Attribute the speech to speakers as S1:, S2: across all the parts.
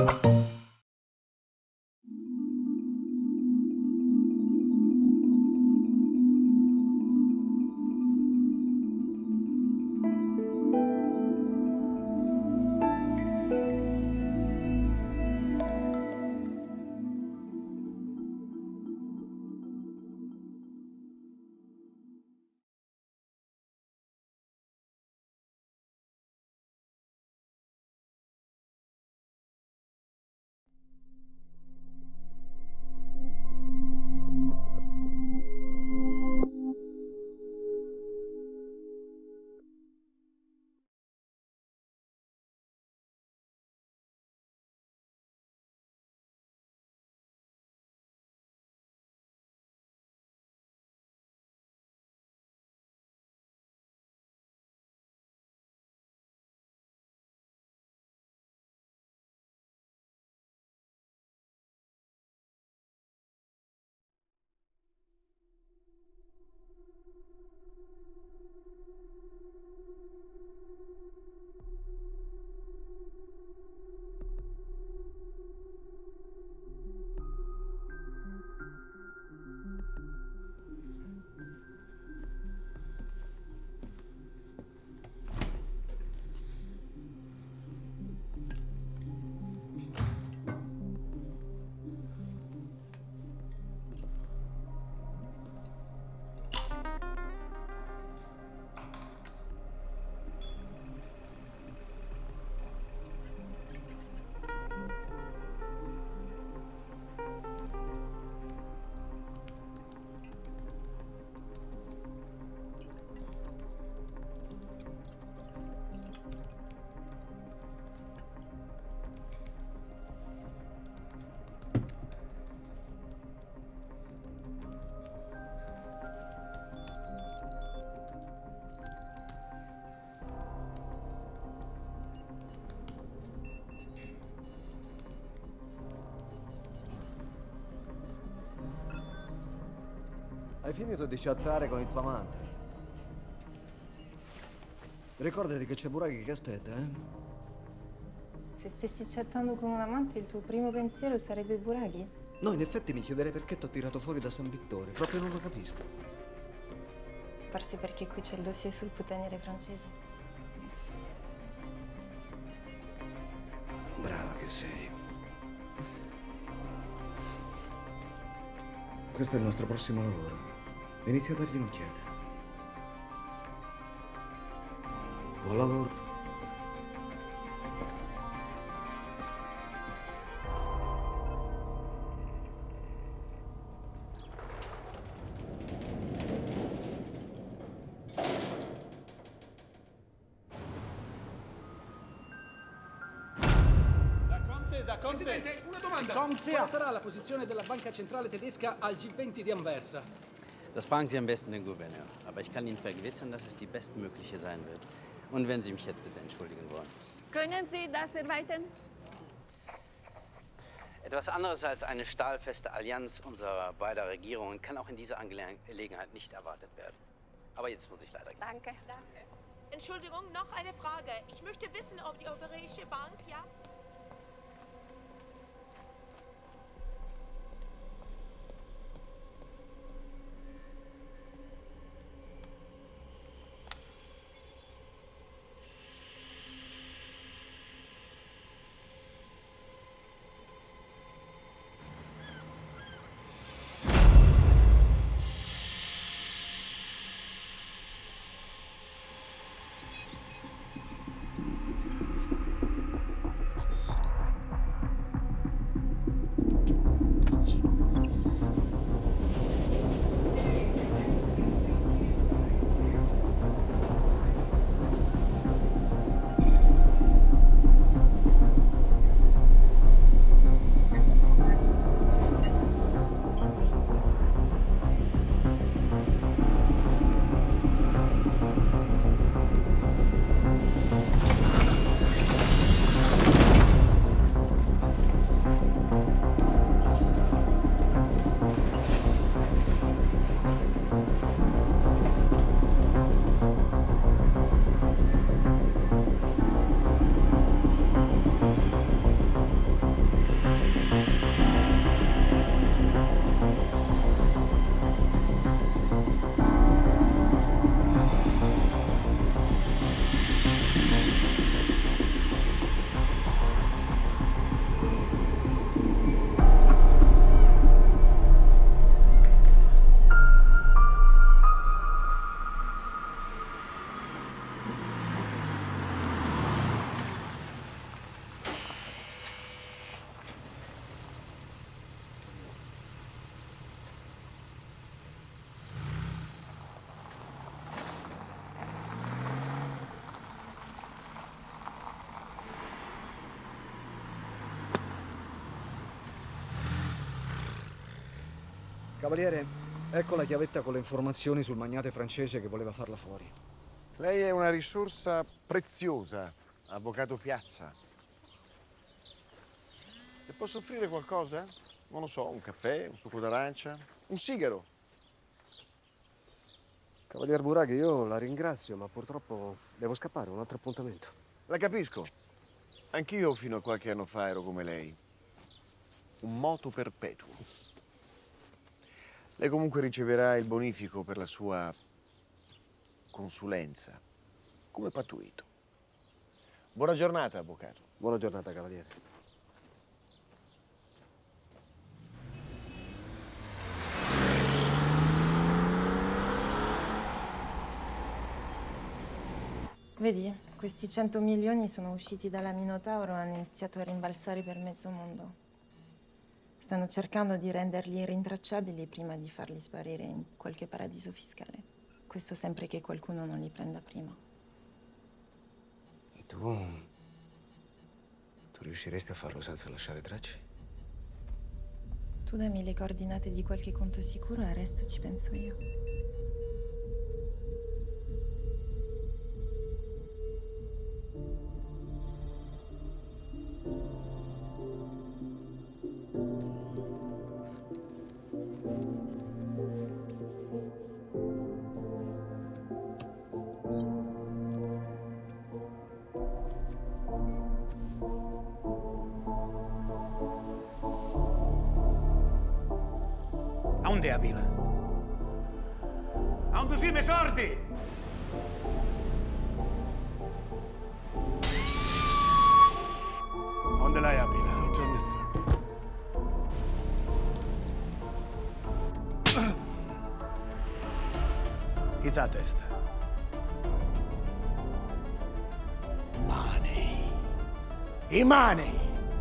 S1: Hai finito di chattare con il tuo amante? Ricordati che c'è Buraghi che aspetta, eh?
S2: Se stessi chattando con un amante, il tuo primo pensiero sarebbe Buraghi?
S1: No, in effetti mi chiederei perché t'ho tirato fuori da San Vittore. Proprio non lo capisco.
S2: Forse perché qui c'è il dossier sul putaniere francese.
S1: Brava che sei. Questo è il nostro prossimo lavoro. Inizia a dargli un'occhiata. Buon lavoro.
S3: Presidente, una domanda. Quale sarà la posizione della Banca Centrale Tedesca al G20 di Anversa?
S4: Das fragen Sie am besten den Gouverneur. Aber ich kann Ihnen vergewissern, dass es die bestmögliche sein wird. Und wenn Sie mich jetzt bitte entschuldigen wollen.
S5: Können Sie das erweitern?
S4: Etwas anderes als eine stahlfeste Allianz unserer beider Regierungen kann auch in dieser Angelegenheit nicht erwartet werden. Aber jetzt muss ich leider gehen.
S5: Danke.
S6: Entschuldigung, noch eine Frage. Ich möchte wissen, ob die Europäische Bank, ja?
S1: Cavaliere, ecco la chiavetta con le informazioni sul magnate francese che voleva farla fuori.
S7: Lei è una risorsa preziosa, avvocato Piazza. Le posso offrire qualcosa? Non lo so, un caffè, un succo d'arancia, un sigaro.
S1: Cavalier Buraghi, io la ringrazio, ma purtroppo devo scappare, ho un altro appuntamento.
S7: La capisco. Anch'io fino a qualche anno fa ero come lei. Un moto perpetuo. Lei comunque riceverà il bonifico per la sua consulenza, come pattuito. Buona giornata, avvocato.
S1: Buona giornata, cavaliere.
S2: Vedi, questi 100 milioni sono usciti dalla Minotauro e hanno iniziato a rimbalzare per mezzo mondo. Stanno cercando di renderli irrintracciabili prima di farli sparire in qualche paradiso fiscale. Questo sempre che qualcuno non li prenda prima.
S1: E tu riusciresti a farlo senza lasciare tracce?
S2: Tu dammi le coordinate di qualche conto sicuro e al resto ci penso io.
S8: A onde è Abila? A onde siamo sordi? A onde l'hai Abila? Non c'è nessuno. Izza a testa. Money. I money!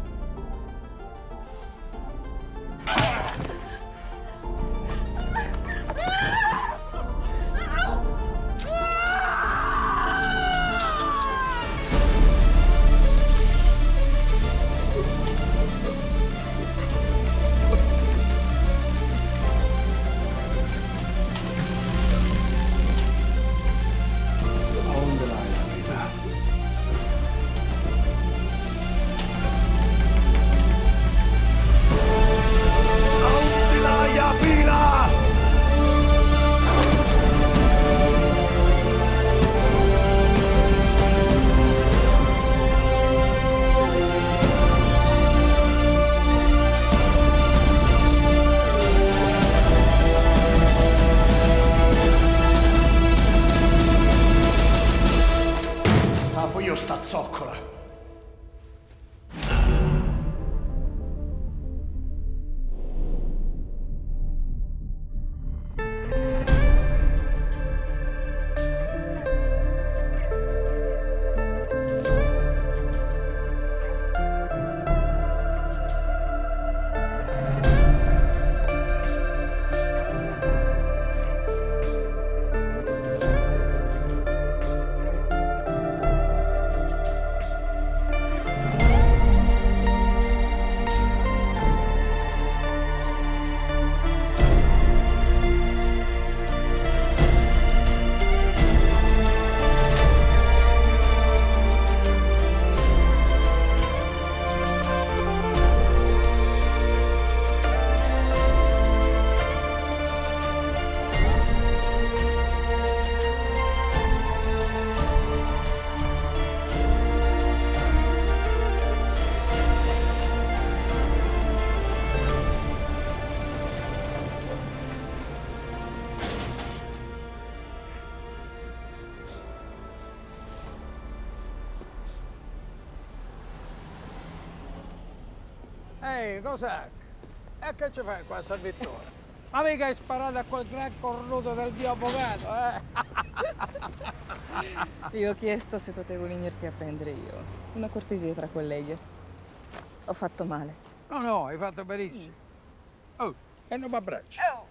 S8: Sta zoccola.
S9: Ehi, cos'è? E che ci fai qua a San Vittore? Ma mica hai sparato a quel gran cornuto del mio avvocato, eh?
S10: Io ho chiesto se potevo venirti a prendere io. Una cortesia tra colleghi. Ho fatto male.
S9: No, no, hai fatto benissimo. Oh, e non mi abbracci.
S10: Oh!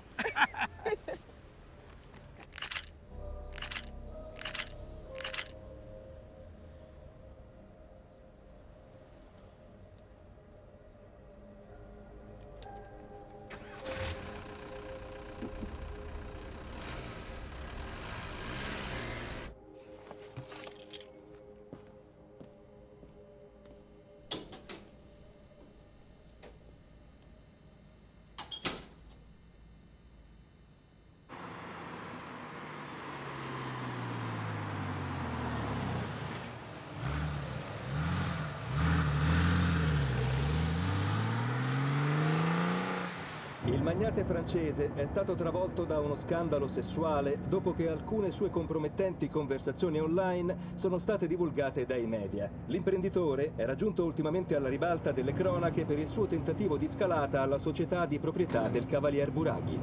S11: Il magnate francese è stato travolto da uno scandalo sessuale dopo che alcune sue compromettenti conversazioni online sono state divulgate dai media. L'imprenditore era giunto ultimamente alla ribalta delle cronache per il suo tentativo di scalata alla società di proprietà del Cavalier Buraghi.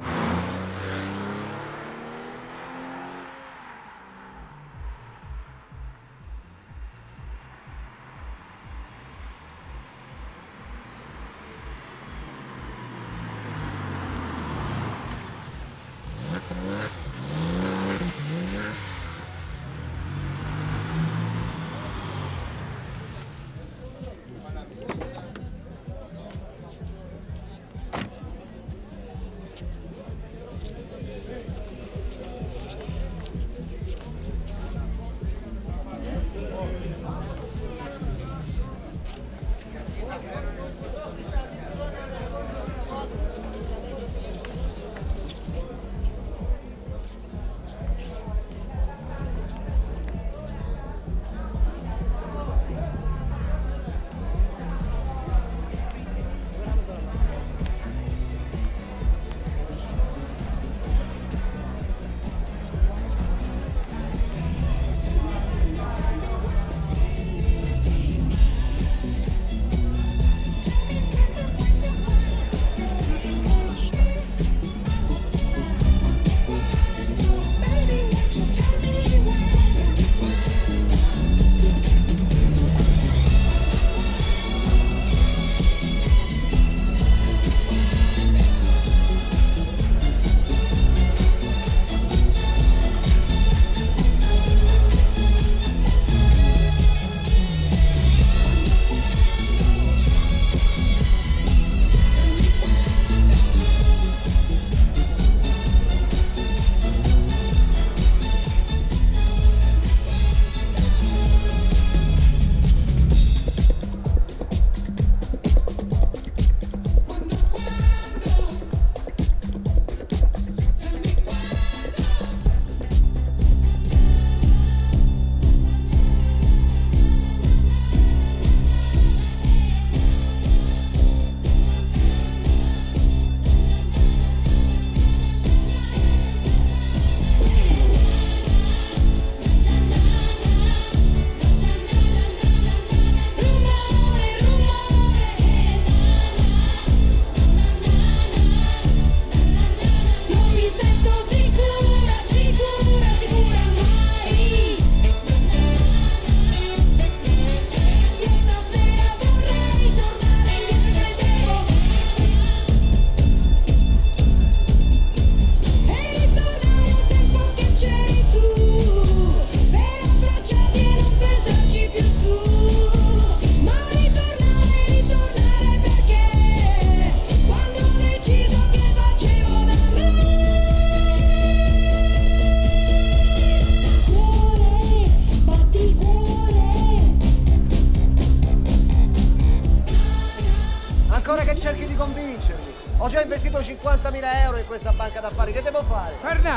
S1: cerchi di convincermi. Ho già investito 50.000 euro in questa banca d'affari, che devo fare?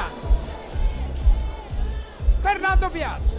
S9: Fernando Piazza.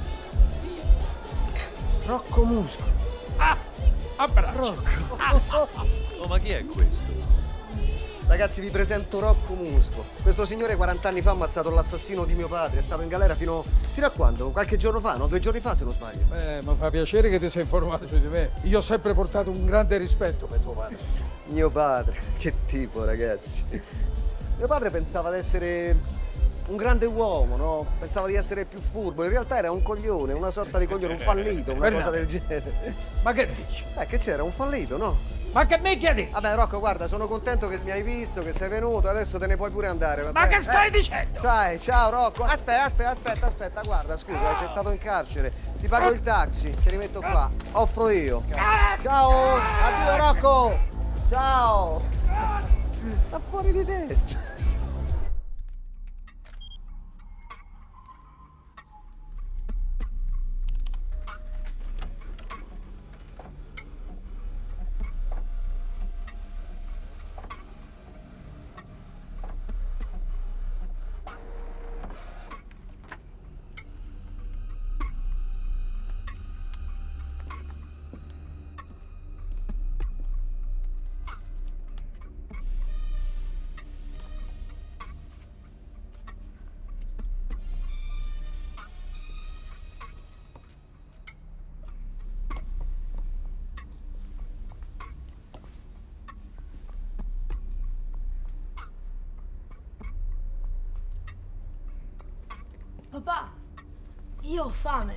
S1: Rocco Musco.
S9: Abbraccio.
S1: Rocco.
S12: Oh, ma chi è questo?
S1: Ragazzi, vi presento Rocco Musco. Questo signore 40 anni fa ha ammazzato l'assassino di mio padre. È stato in galera fino a quando? Qualche giorno fa, no? 2 giorni fa, se non sbaglio.
S9: Mi fa piacere che ti sei informato su di me. Io ho sempre portato un grande rispetto per tuo padre.
S1: Mio padre? Che tipo, ragazzi. Mio padre pensava di essere un grande uomo, no? Pensava di essere più furbo. In realtà era un coglione, una sorta di coglione, un fallito, una cosa del genere.
S9: Ma che dici?
S1: Che c'era? Un fallito, no?
S9: Ma che me chiedi?
S1: Vabbè, Rocco, guarda, sono contento che mi hai visto, che sei venuto, adesso te ne puoi pure andare.
S9: Ma che stai dicendo?
S1: Dai, ciao Rocco. Aspetta, guarda, scusa, sei stato in carcere. Ti pago il taxi, ti rimetto qua. Offro io. Ciao, addio Rocco. Ciao. Sta fuori di testa.
S12: Papà, io ho fame.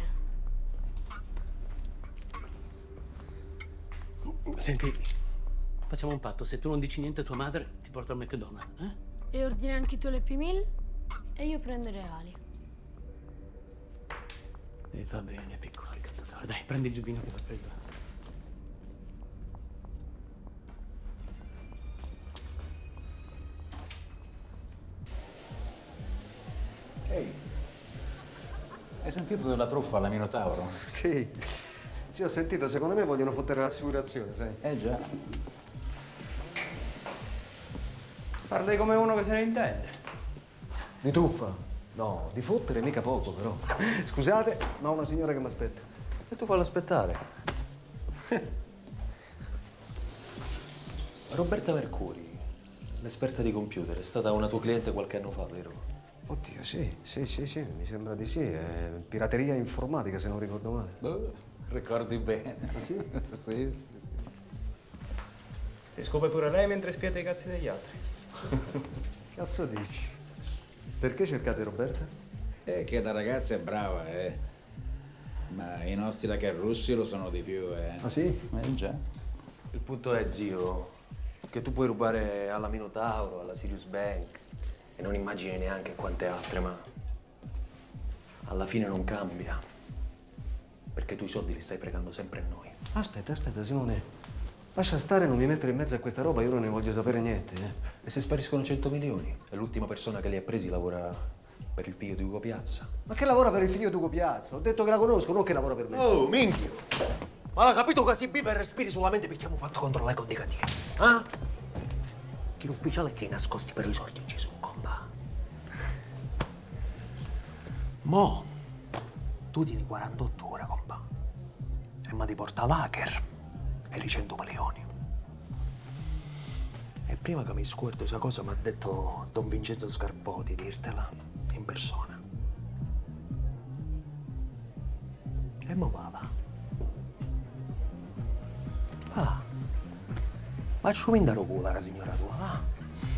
S3: Senti, facciamo un patto. Se tu non dici niente a tua madre, ti porto al McDonald's, eh?
S12: E ordini anche tu le P-Meal e io prendo i reali.
S3: E va bene, piccolo ricattatore. Dai, prendi il giubbino che fa freddo.
S13: Ehi, hai sentito della truffa alla Minotauro?
S1: Sì, sì, ho sentito. Secondo me vogliono fottere l'assicurazione, sai?
S13: Già.
S14: Parli come uno che se ne intende.
S1: Di truffa? No, di fottere mica poco, però. Scusate, ma ho una signora che mi aspetta.
S13: E tu fallo aspettare. Roberta Mercuri, l'esperta di computer, è stata una tua cliente qualche anno fa, vero?
S1: Oddio, sì, mi sembra di sì. È pirateria informatica, se non ricordo male.
S13: Ricordi bene.
S1: Ah, sì?
S13: Sì.
S14: Si scopa pure lei mentre spiate i cazzi degli altri.
S1: Cazzo dici? Perché cercate Roberta?
S13: Che da ragazza è brava, Ma i nostri lacarrussi lo sono di più,
S1: Ah sì?
S13: Già.
S15: Il punto è, zio, che tu puoi rubare alla Minotauro, alla Sirius Bank e non immagini neanche quante altre, ma alla fine non cambia. Perché tu i soldi li stai fregando sempre a noi.
S1: Aspetta, Simone. Lascia stare, non mi mettere in mezzo a questa roba, io non ne voglio sapere niente.
S15: E se spariscono 100 milioni? E l'ultima persona che li ha presi lavora per il figlio di Ugo Piazza.
S1: Ma che lavora per il figlio di Ugo Piazza? Ho detto che la conosco, non che lavora per me.
S15: Oh, minchia! Ma l'ha capito che si biva e respiri solamente perché abbiamo fatto controllare con dei cattivi? Ah? Chi l'ufficiale è che i nascosti per i sorti in Gesù, compa. Mo, tu tieni 48 ore, compa. E ma ti porta l'hacker e i 100 milioni. E prima che mi scordo questa cosa mi ha detto Don Vincenzo Scarpò di dirtela in persona. E mo va. Ah, faccio mindare culo la signora tua, va?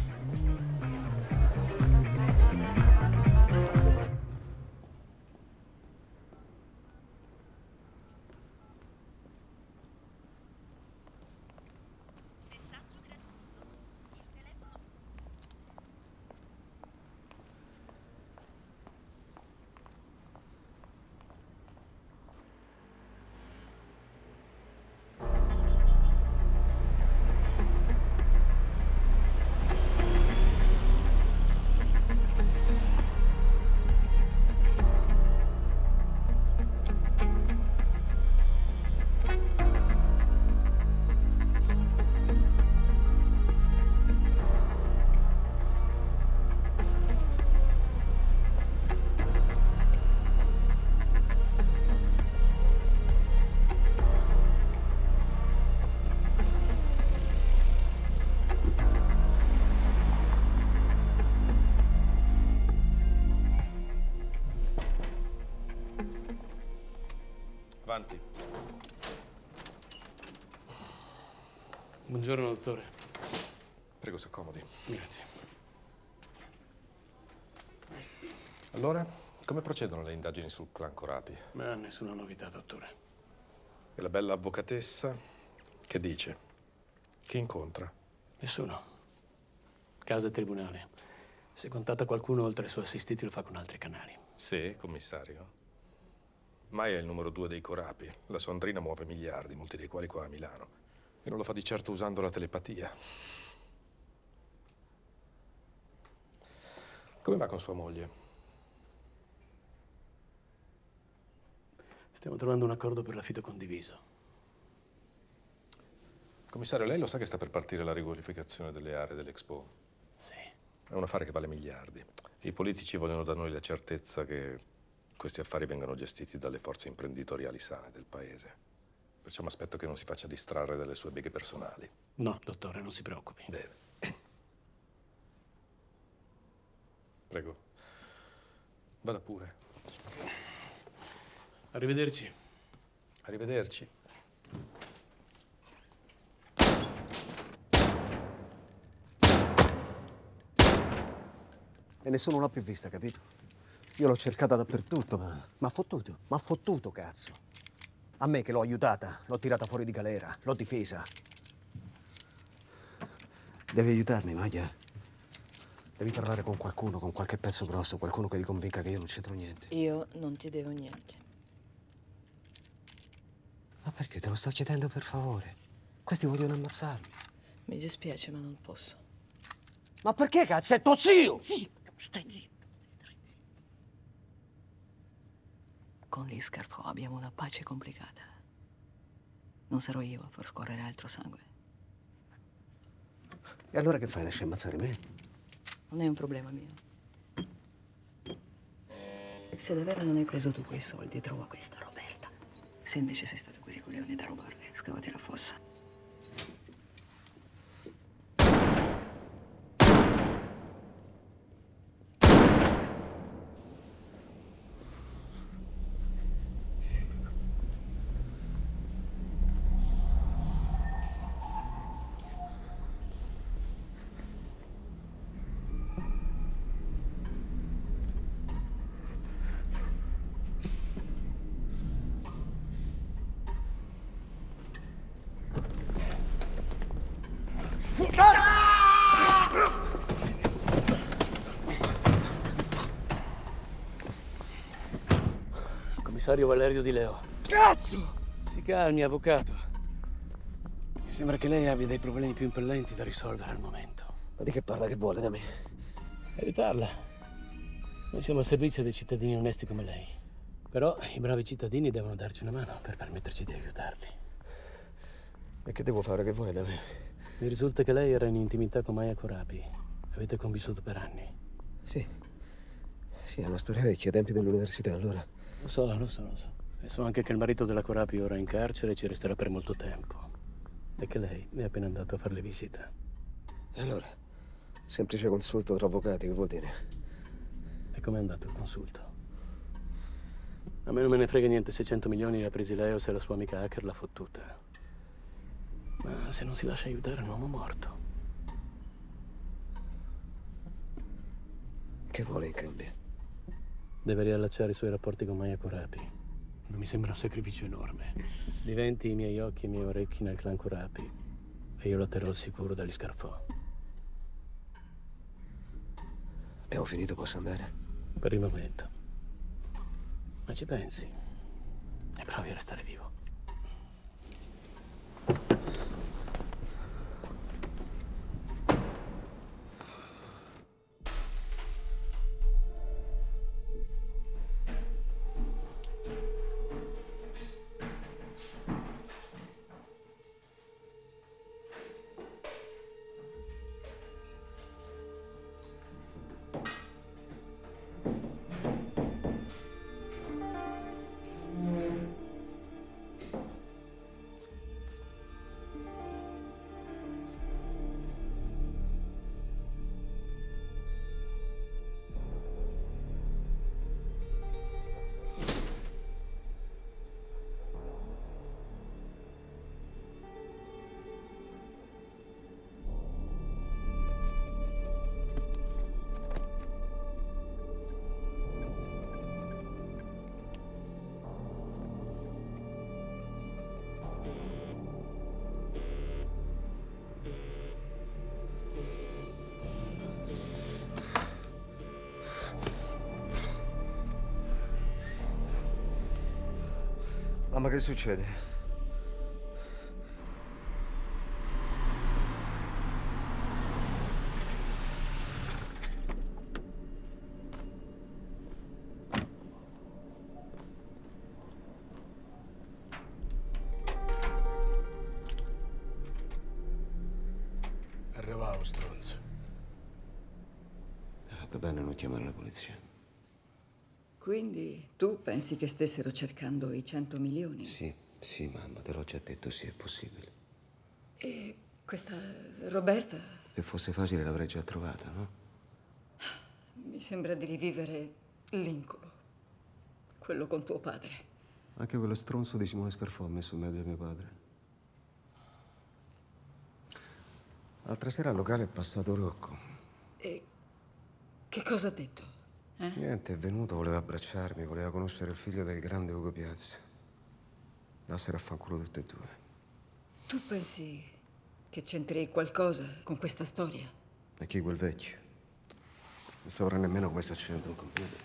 S16: Avanti.
S3: Buongiorno, dottore.
S16: Prego, si accomodi.
S3: Grazie.
S16: Allora, come procedono le indagini sul clan Corapi?
S3: Ma nessuna novità, dottore.
S16: E la bella avvocatessa che dice? Chi incontra?
S3: Nessuno. Casa e tribunale. Se contatta qualcuno oltre ai suoi assistiti lo fa con altri canali.
S16: Sì, commissario. Maia è il numero 2 dei Corapi. La sua Andrina muove miliardi, molti dei quali qua a Milano. E non lo fa di certo usando la telepatia. Come va con sua moglie?
S3: Stiamo trovando un accordo per l'affitto condiviso.
S16: Commissario, lei lo sa che sta per partire la riqualificazione delle aree dell'Expo?
S3: Sì.
S16: È un affare che vale miliardi. I politici vogliono da noi la certezza che questi affari vengano gestiti dalle forze imprenditoriali sane del paese. Perciò mi aspetto che non si faccia distrarre dalle sue beghe personali.
S3: No, dottore, non si preoccupi.
S16: Bene. Prego. Vada pure.
S3: Arrivederci.
S16: Arrivederci.
S1: E nessuno l'ha più vista, capito? Io l'ho cercata dappertutto, ma m'ha fottuto, cazzo. A me che l'ho aiutata, l'ho tirata fuori di galera, l'ho difesa. Devi aiutarmi, Maglia. Devi parlare con qualcuno, con qualche pezzo grosso, qualcuno che ti convinca che io non c'entro niente.
S10: Io non ti devo niente.
S1: Ma perché? Te lo sto chiedendo per favore. Questi vogliono ammazzarmi.
S10: Mi dispiace, ma non posso.
S1: Ma perché, cazzo? È tuo zio!
S10: Zitto, stai zitto. Con gli Scarfò abbiamo una pace complicata. Non sarò io a far scorrere altro sangue.
S1: E allora che fai? Lasci ammazzare me?
S10: Non è un problema mio. Se davvero non hai preso tu quei soldi, trova questa Roberta. Se invece sei stato così coglione da rubarli, scavati la fossa.
S17: Commissario Valerio Di Leo.
S1: Cazzo!
S17: Si calmi, avvocato. Mi sembra che lei abbia dei problemi più impellenti da risolvere al momento.
S1: Ma di che parla, che vuole da me?
S17: Aiutarla. Noi siamo al servizio dei cittadini onesti come lei. Però i bravi cittadini devono darci una mano per permetterci di aiutarli.
S1: E che devo fare? Che vuoi da me?
S17: Mi risulta che lei era in intimità con Maya Corapi. Avete convissuto per anni.
S1: Sì. Sì, è una storia vecchia, ai tempi dell'università, allora.
S17: Lo so. E so anche che il marito della Corapi ora è in carcere e ci resterà per molto tempo. E che lei è appena andato a fare le visite.
S1: E allora? Semplice consulto tra avvocati, che vuol dire?
S17: E com'è andato il consulto? A me non me ne frega niente se 100 milioni li ha presi lei o se la sua amica hacker l'ha fottuta. Ma se non si lascia aiutare è un uomo morto.
S1: Che vuole in cambio?
S17: Deve riallacciare i suoi rapporti con Maya Corapi. Non mi sembra un sacrificio enorme. Diventi i miei occhi e i miei orecchi nel clan Corapi e io la terrò al sicuro dagli Scarfò.
S1: Abbiamo finito, posso andare?
S17: Per il momento. Ma ci pensi? E provi a restare vivo.
S1: Mamma, che succede?
S8: Arrivavo, stronzo.
S1: Hai fatto bene a non chiamare la polizia.
S10: Quindi tu pensi che stessero cercando i 100 milioni?
S1: Sì, mamma, te l'ho già detto, sì, è possibile.
S10: E questa Roberta?
S1: Se fosse facile l'avrei già trovata, no?
S10: Mi sembra di rivivere l'incubo. Quello con tuo padre.
S1: Anche quello stronzo di Simone Scarfò ha messo in mezzo a mio padre. L'altra sera al locale è passato Rocco.
S10: E che cosa ha detto?
S18: Niente, è venuto, voleva abbracciarmi, voleva conoscere il figlio del grande Ugo Piazzi. Dassero a fanculo tutte e due.
S10: Tu pensi che c'entri qualcosa con questa storia?
S18: E chi quel vecchio? Non saprà nemmeno come si accende un computer.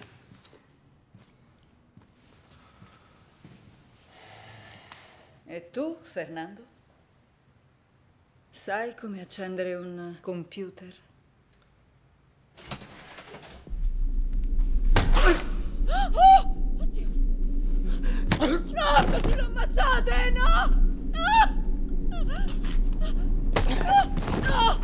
S10: E tu, Fernando? Sai come accendere un computer? Oh! Oddio! No, così lo ammazzate! No! No! No!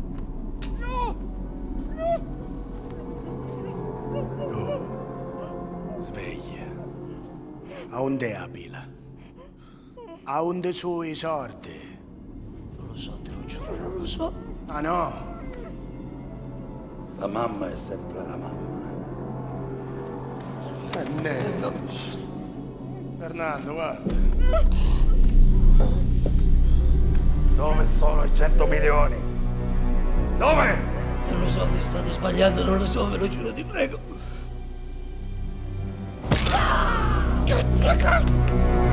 S8: Oh, sveglia. A onde è la pila? A onde sono i sordi?
S17: Non lo so, te lo giuro, non lo so.
S8: Ah no?
S17: La mamma è sempre la mamma.
S8: Fernando, guarda.
S17: Dove sono i 100 milioni? Dove?
S19: Non lo so, vi state sbagliando, non lo so, ve lo giuro, ti prego. Cazzo!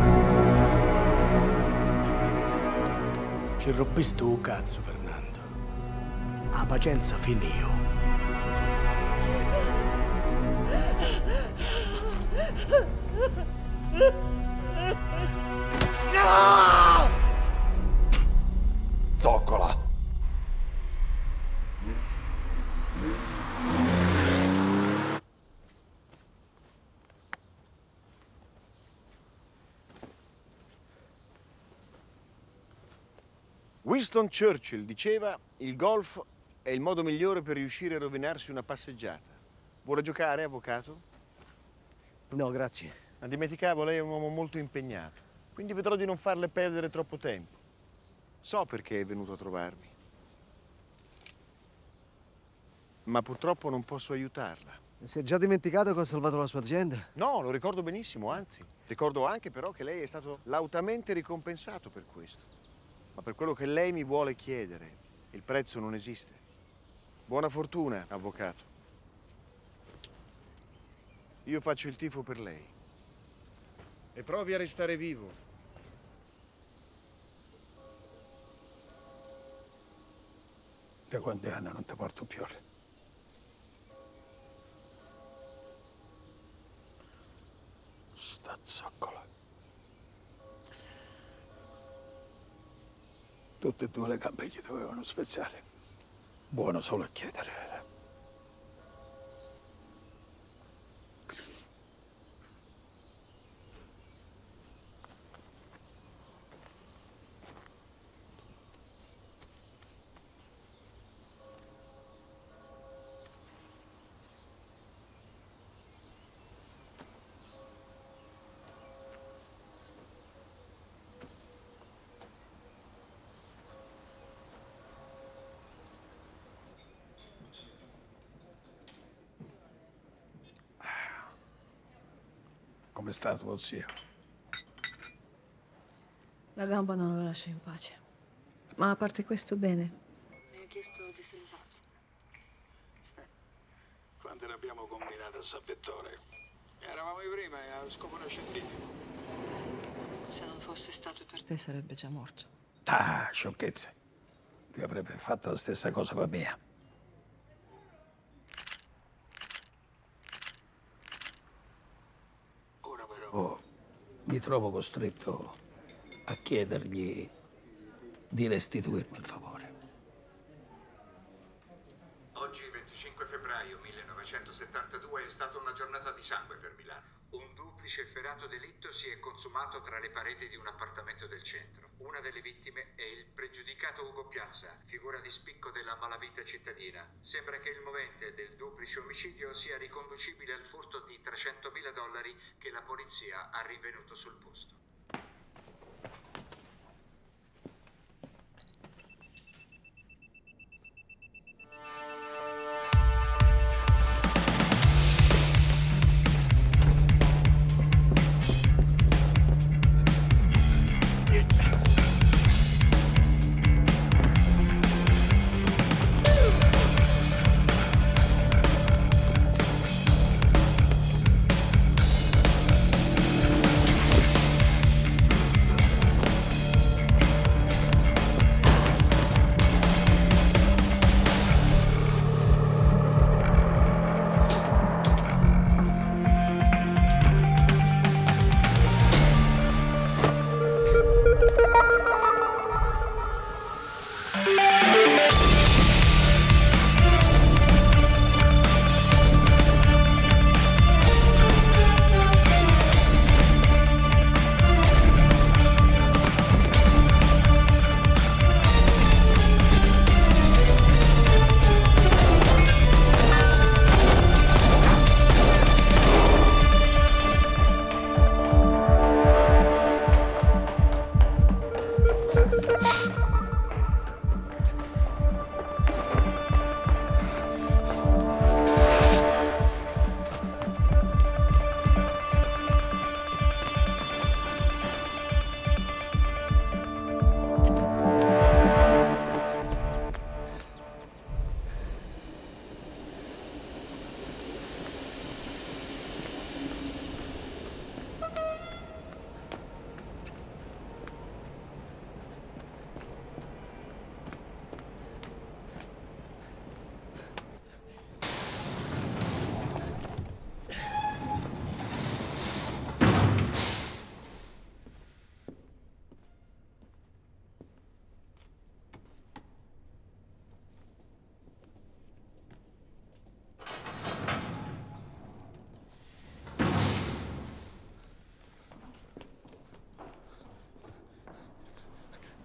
S8: Ci rompisto un cazzo, Fernando. La pazienza finì.
S17: No! Zoccola!
S7: Winston Churchill diceva: il golf è il modo migliore per riuscire a rovinarsi una passeggiata. Vuole giocare, avvocato?
S1: No, grazie.
S7: Ma dimenticavo, lei è un uomo molto impegnato, quindi vedrò di non farle perdere troppo tempo. So perché è venuto a trovarmi, ma purtroppo non posso aiutarla.
S1: Si è già dimenticato che ho salvato la sua azienda?
S7: No, lo ricordo benissimo, anzi. Ricordo anche però che lei è stato lautamente ricompensato per questo. Ma per quello che lei mi vuole chiedere, il prezzo non esiste. Buona fortuna, avvocato. Io faccio il tifo per lei. E provi a restare vivo.
S9: Da quanti anni non ti porto più? Sta zoccola. Tutte e due le gambe gli dovevano spezzare. Buono solo a chiedere. Come sta tuo zio?
S10: La gamba non lo lascia in pace. Ma a parte questo, bene. Mi ha chiesto di salutarti.
S9: Quando ne abbiamo combinato a Salvatore? Eravamo i primi a scopo scientifico.
S10: Se non fosse stato per te sarebbe già morto.
S9: Ah, sciocchezze. Lui avrebbe fatto la stessa cosa con mia. Ora però mi trovo costretto a chiedergli di restituirmi il favore.
S20: Oggi, 25 febbraio 1972, è stata una giornata di sangue per Milano. Un duplice efferato delitto si è consumato tra le pareti di un appartamento del centro. Una delle vittime è il pregiudicato Ugo Piazza, figura di spicco della malavita cittadina. Sembra che il movente del duplice omicidio sia riconducibile al furto di $300.000 che la polizia ha rinvenuto sul posto.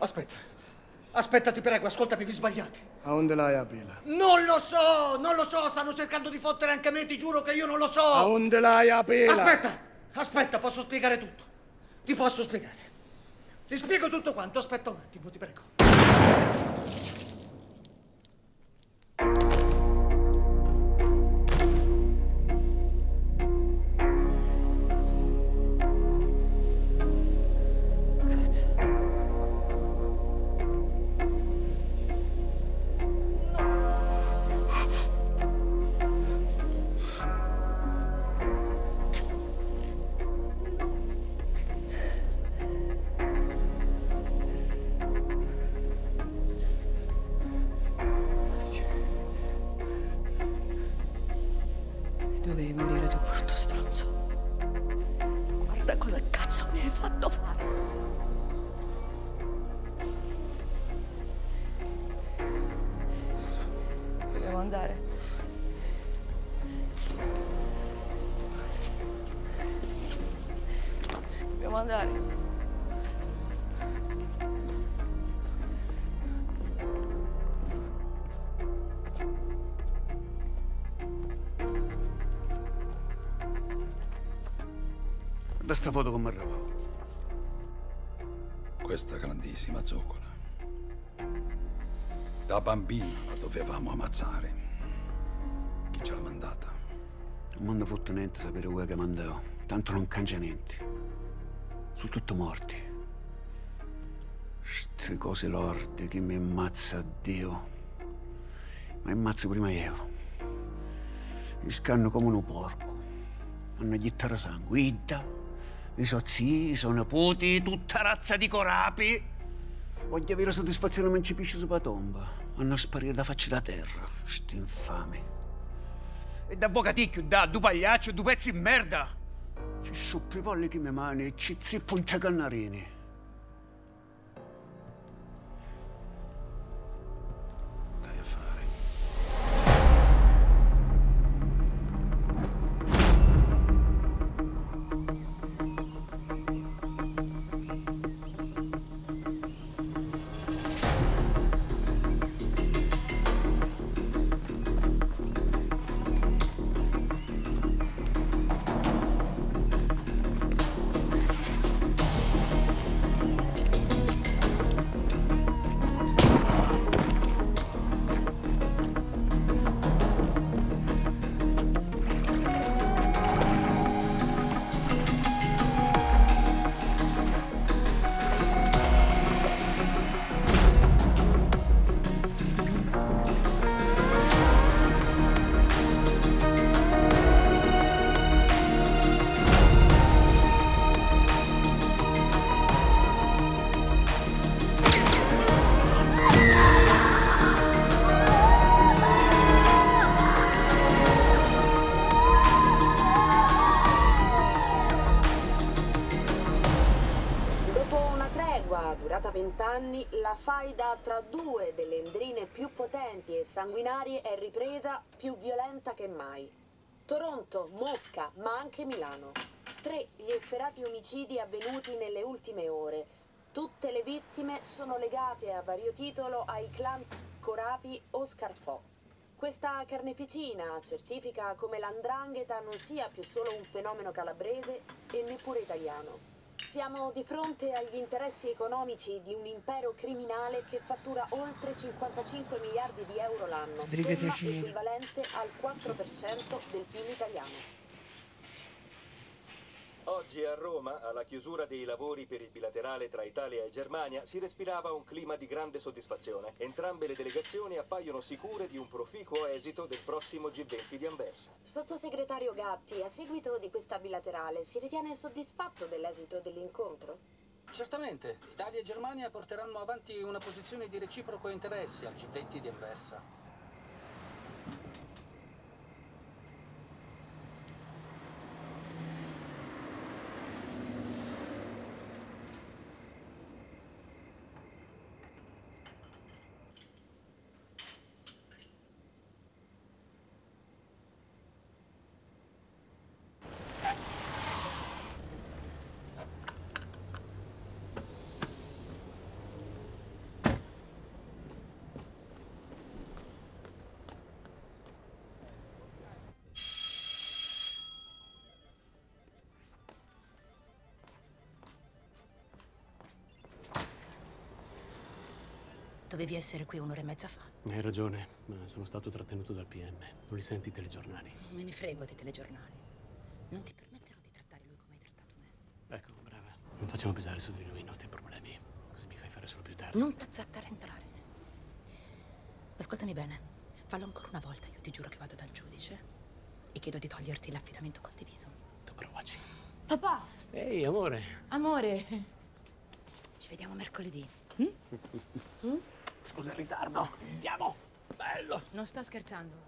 S8: Aspetta. Aspetta, ti prego, ascoltami, vi sbagliate.
S19: A onde l'hai a pila?
S8: Non lo so, stanno cercando di fottere anche me, ti giuro che io non lo so.
S19: A onde l'hai a pila?
S8: Aspetta, posso spiegare tutto. Ti posso spiegare. Ti spiego tutto quanto, aspetta un attimo, ti prego.
S10: Dovevi morire tu, brutto stronzo. Guarda cosa cazzo mi hai fatto fare. Dobbiamo andare. Dobbiamo andare.
S19: Da sta foto come arriva?
S21: Questa grandissima zoccola. Da bambino la dovevamo ammazzare. Chi ce l'ha mandata?
S19: Non mi hanno fatto niente sapere voi che mandavo. Tanto non cangia niente. Sono tutti morti. Ste cose lorde che mi ammazza Dio. Ma ammazzo prima io. Mi scanno come un porco. Hanno chitarra sangue. Idda. I so zii, sono nipoti, tutta razza di corapi. Voglio avere soddisfazione ma non ci pisce sulla tomba. Hanno sparire da faccia da terra. Sti infami. E da bocaticchio, da, du pagliaccio, du pezzi di merda. Ci sciuppi polli che mi mani e ci zippo un cannarini.
S21: Dai a fare.
S22: durata 20 anni, la faida tra due delle endrine più potenti e sanguinarie è ripresa più violenta che mai. Toronto, Mosca, ma anche Milano. 3 gli efferati omicidi avvenuti nelle ultime ore. Tutte le vittime sono legate a vario titolo ai clan Corapi o Scarfò. Questa carneficina certifica come l''ndrangheta non sia più solo un fenomeno calabrese e neppure italiano. Siamo di fronte agli interessi economici di un impero criminale che fattura oltre 55 miliardi di euro l'anno, somma equivalente al 4% del PIL italiano.
S11: Oggi a Roma, alla chiusura dei lavori per il bilaterale tra Italia e Germania, si respirava un clima di grande soddisfazione. Entrambe le delegazioni appaiono sicure di un proficuo esito del prossimo G20 di Anversa.
S22: Sottosegretario Gatti, a seguito di questa bilaterale, si ritiene soddisfatto dell'esito dell'incontro?
S3: Certamente. Italia e Germania porteranno avanti una posizione di reciproco interesse al G20 di Anversa.
S4: Dovevi essere qui un'ora e mezza fa.
S17: Hai ragione, ma sono stato trattenuto dal PM. Non li senti i telegiornali?
S4: Me ne frego dei telegiornali. Non ti permetterò di trattare lui come hai trattato me.
S17: Ecco, brava. Non facciamo pesare su di lui i nostri problemi. Così mi fai fare solo più tardi.
S4: Non t'azzettare a entrare. Ascoltami bene. Fallo ancora una volta, io ti giuro che vado dal giudice e chiedo di toglierti l'affidamento condiviso.
S17: Tu provaci.
S4: Papà!
S17: Ehi, amore.
S4: Amore! Ci vediamo mercoledì.
S17: Scusa il ritardo. Andiamo. Bello.
S4: Non sto scherzando.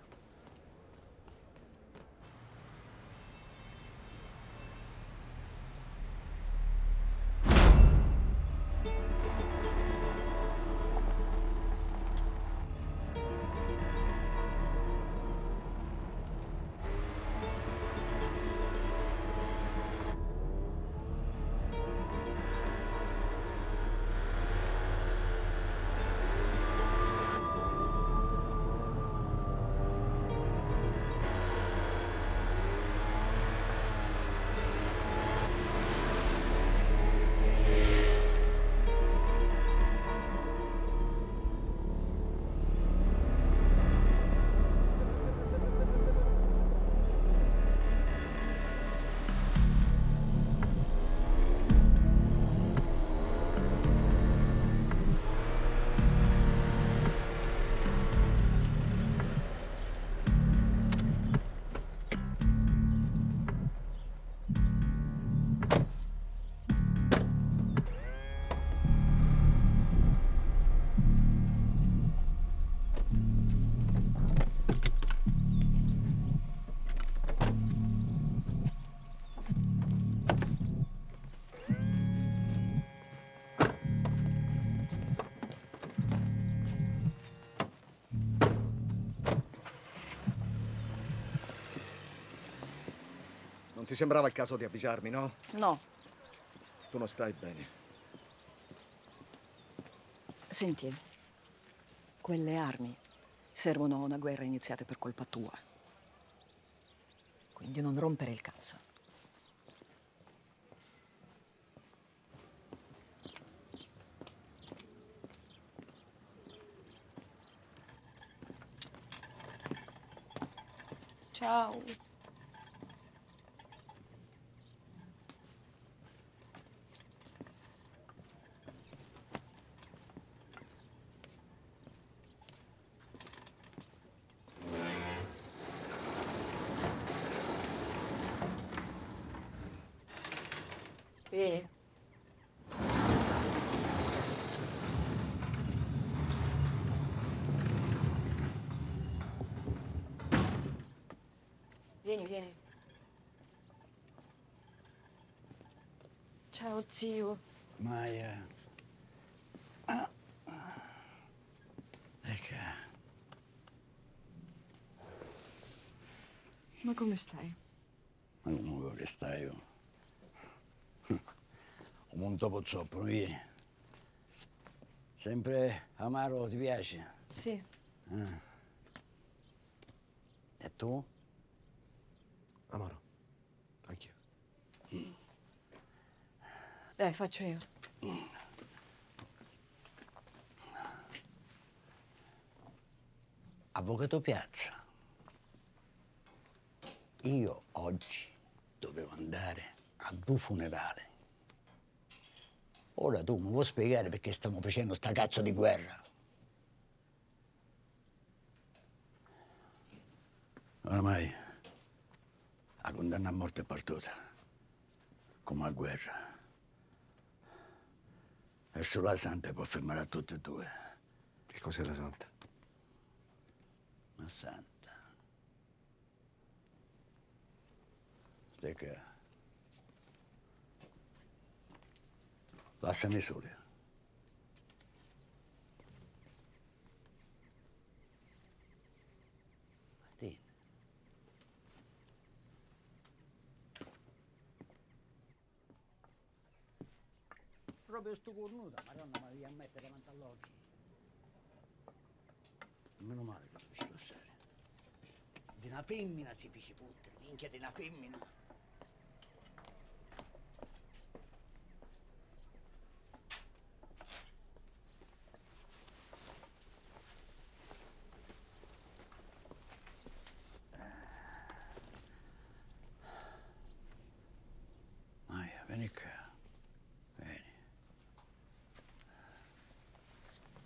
S1: Non ti sembrava il caso di avvisarmi, no?
S10: No.
S1: Tu non stai bene.
S10: Senti, quelle armi servono a una guerra iniziata per colpa tua. Quindi non rompere il cazzo.
S2: Ciao.
S10: Vieni. Vieni.
S2: Ciao, zio.
S19: Maya. Ecco.
S10: Ma come stai?
S19: Ma come vorrei stare io? Come un topo zoppo, vieni. Sempre amaro, ti piace?
S2: Sì.
S19: E tu?
S15: Amaro, anch'io.
S10: Dai, faccio io.
S19: Avvocato Piazza, io oggi dovevo andare a due funerali. Ora tu mi vuoi spiegare perché stiamo facendo sta cazzo di guerra? Oramai la condanna a morte è partuta, come a guerra. E solo la Santa può fermare a tutte e due.
S15: Che cos'è la Santa?
S19: La Santa. Stai che... Lasciami soli. Sì. Proprio sto cornuto, madonna, ma devi ammettere davanti all'occhio. Meno male che lo feci passare. Di una femmina si fece fottere, minchia di una femmina.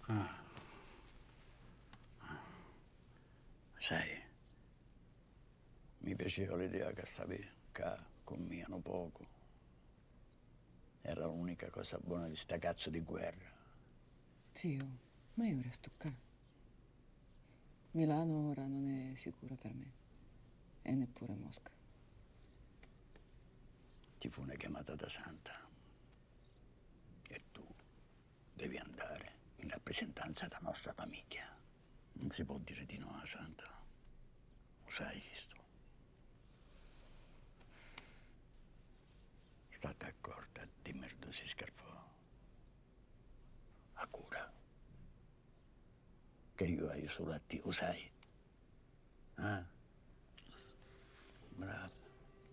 S19: Sai, mi piaceva l'idea che stavi qua con Miano poco. Era l'unica cosa buona di sta cazzo di guerra.
S10: Zio, ma io resto qua. Milano ora non è sicura per me. E neppure Mosca.
S19: Ti fu una chiamata da Santa. E tu devi andare in rappresentanza della nostra famiglia. Non si può dire di no a Santa. Lo sai, sto. State accorta di merda si scarfò. A cura. Che io hai solo a te, lo sai? Ah? Bravo.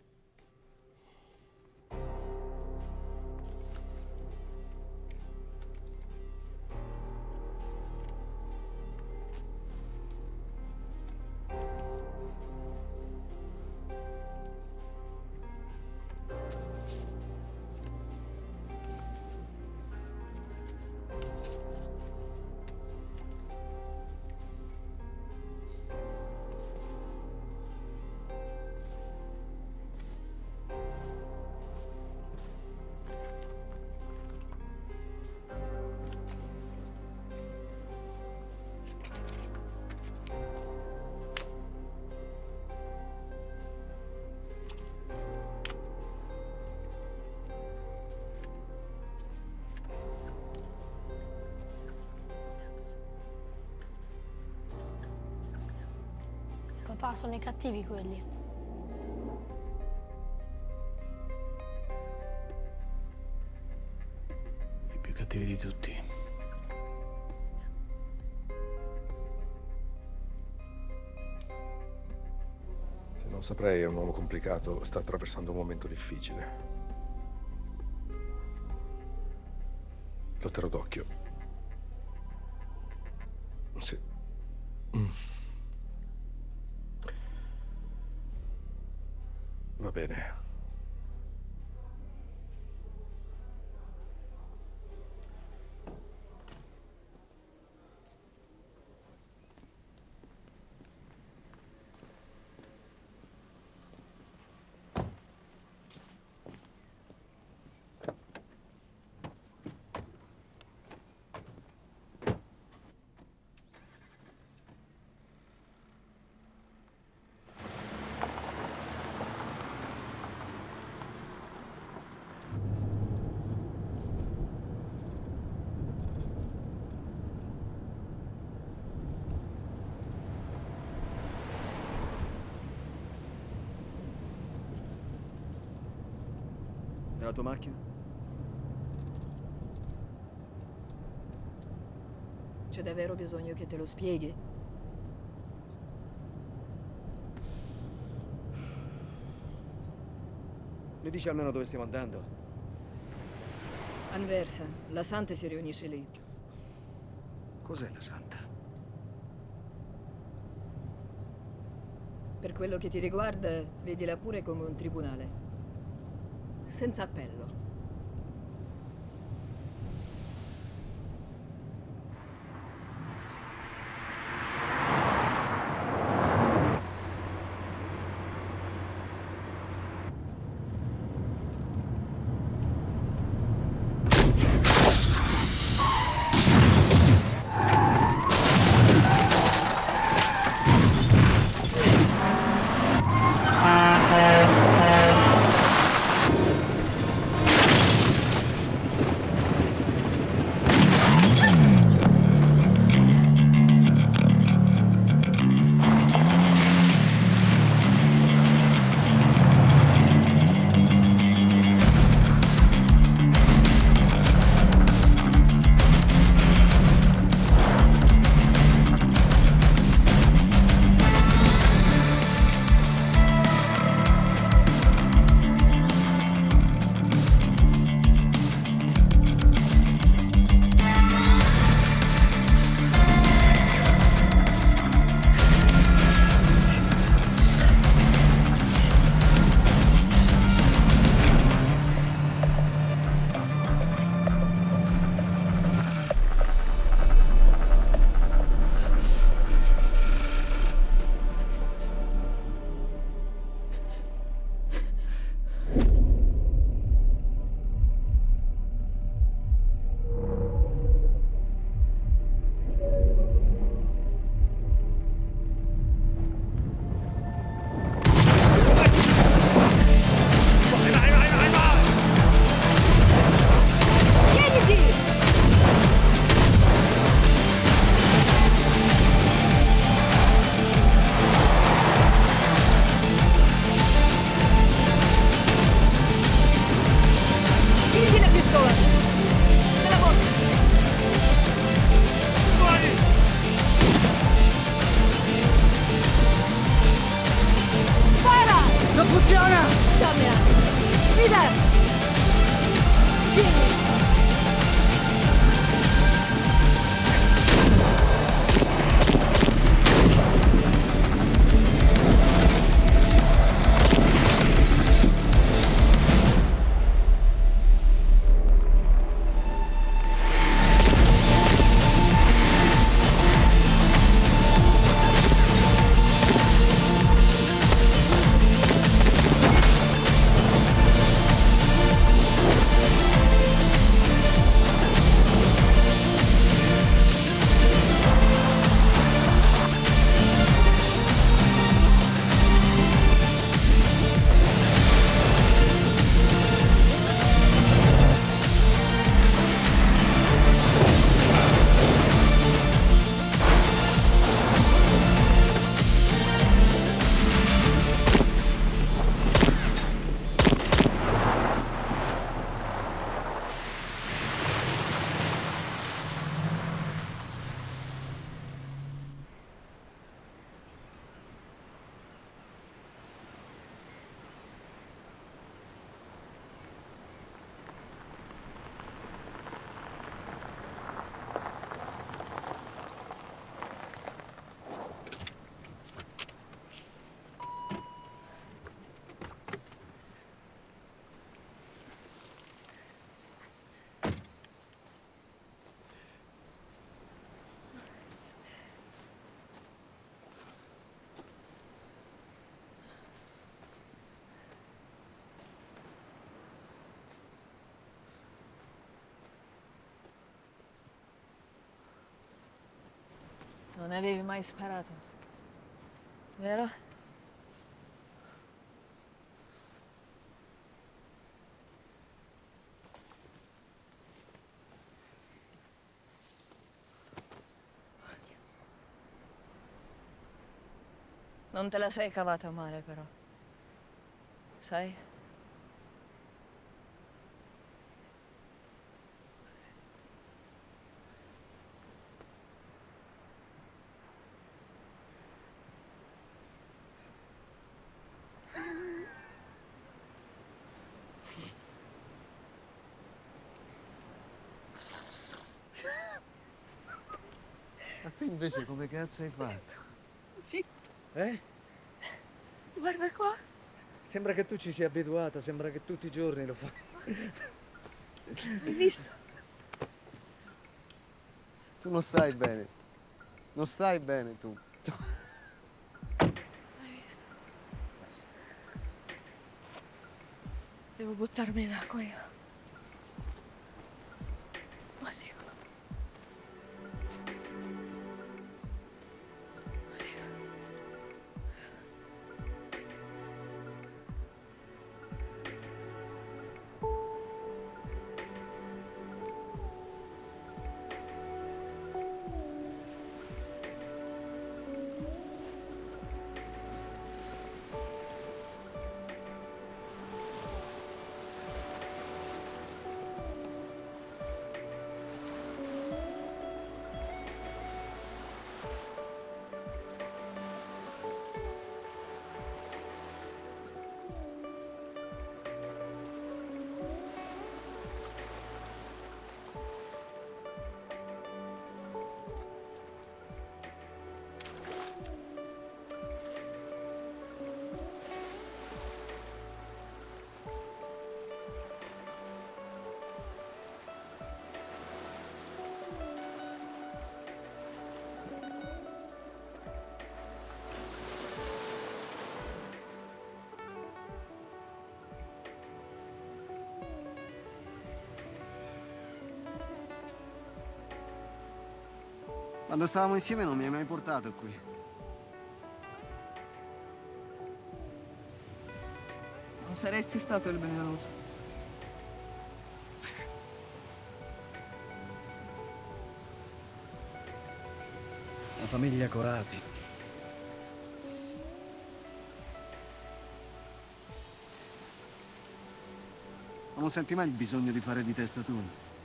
S12: Papà, sono i cattivi quelli.
S17: I più cattivi di tutti.
S16: Se non saprei, è un uomo complicato, sta attraversando un momento difficile. Lo terrò d'occhio. Sì. Va bene.
S5: La tua macchina?
S10: C'è davvero bisogno che te lo spieghi?
S5: Mi dici almeno dove stiamo andando?
S10: Anversa, la Santa si riunisce lì.
S5: Cos'è la Santa?
S10: Per quello che ti riguarda, vedila pure come un tribunale. Senza appello. Non avevi mai sparato, vero? Non te la sei cavata male, però. Sai?
S1: Ma tu invece come cazzo hai fatto?
S10: Sì.
S1: Eh?
S10: Guarda qua.
S1: Sembra che tu ci sia abituata, sembra che tutti i giorni lo fai.
S10: Hai visto?
S1: Tu non stai bene. Non stai bene tu.
S10: Hai visto? Devo buttarmi in acqua io. Oddio.
S1: Quando stavamo insieme non mi hai mai portato qui.
S10: Non saresti stato il benvenuto.
S5: La famiglia Corati.
S1: Ma non senti mai il bisogno di fare di testa tu?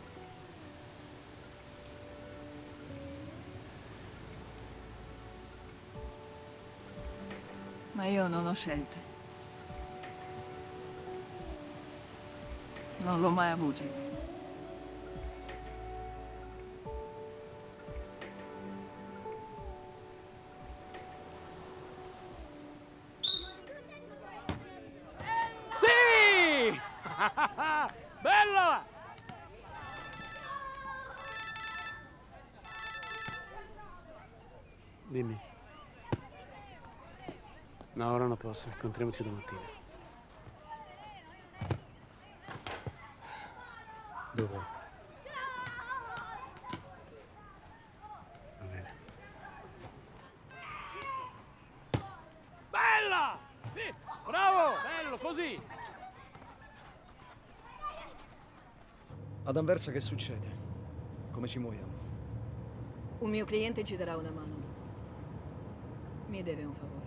S10: Ma io non ho scelte. Non l'ho mai avuto.
S9: Sì! Bella!
S17: Dimmi. No, ora non posso. Incontriamoci domattina. Dove? Va bene.
S9: Bella! Sì! Bravo! Bello, così!
S5: Ad Anversa che succede? Come ci muoviamo?
S10: Un mio cliente ci darà una mano. Mi deve un favore.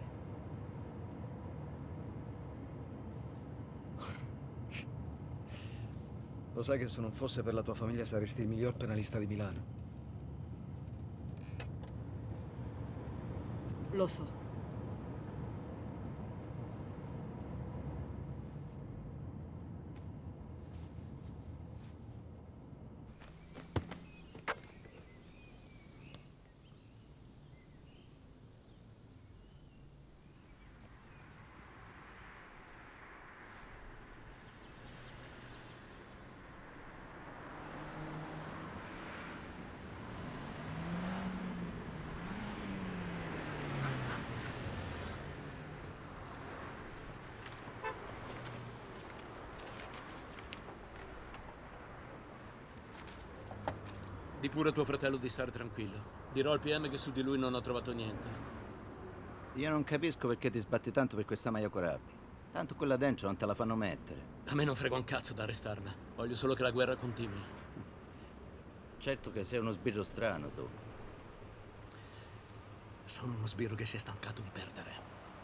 S5: Lo sai che se non fosse per la tua famiglia saresti il miglior penalista di Milano?
S10: Lo so.
S17: Di pure a tuo fratello di stare tranquillo. Dirò al PM che su di lui non ho trovato niente.
S6: Io non capisco perché ti sbatti tanto per questa Maya Corabi. Tanto quella dentro non te la fanno mettere.
S17: A me non frega un cazzo da arrestarla. Voglio solo che la guerra continui.
S6: Certo che sei uno sbirro strano, tu.
S17: Sono uno sbirro che si è stancato di perdere.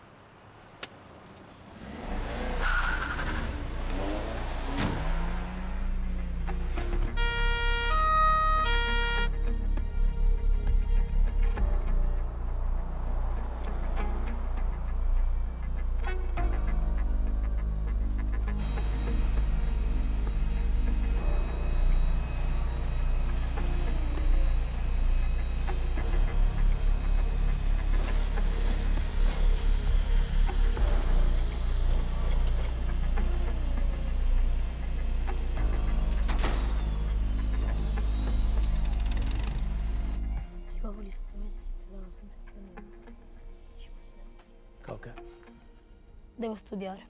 S17: Coca.
S12: Devo studiare.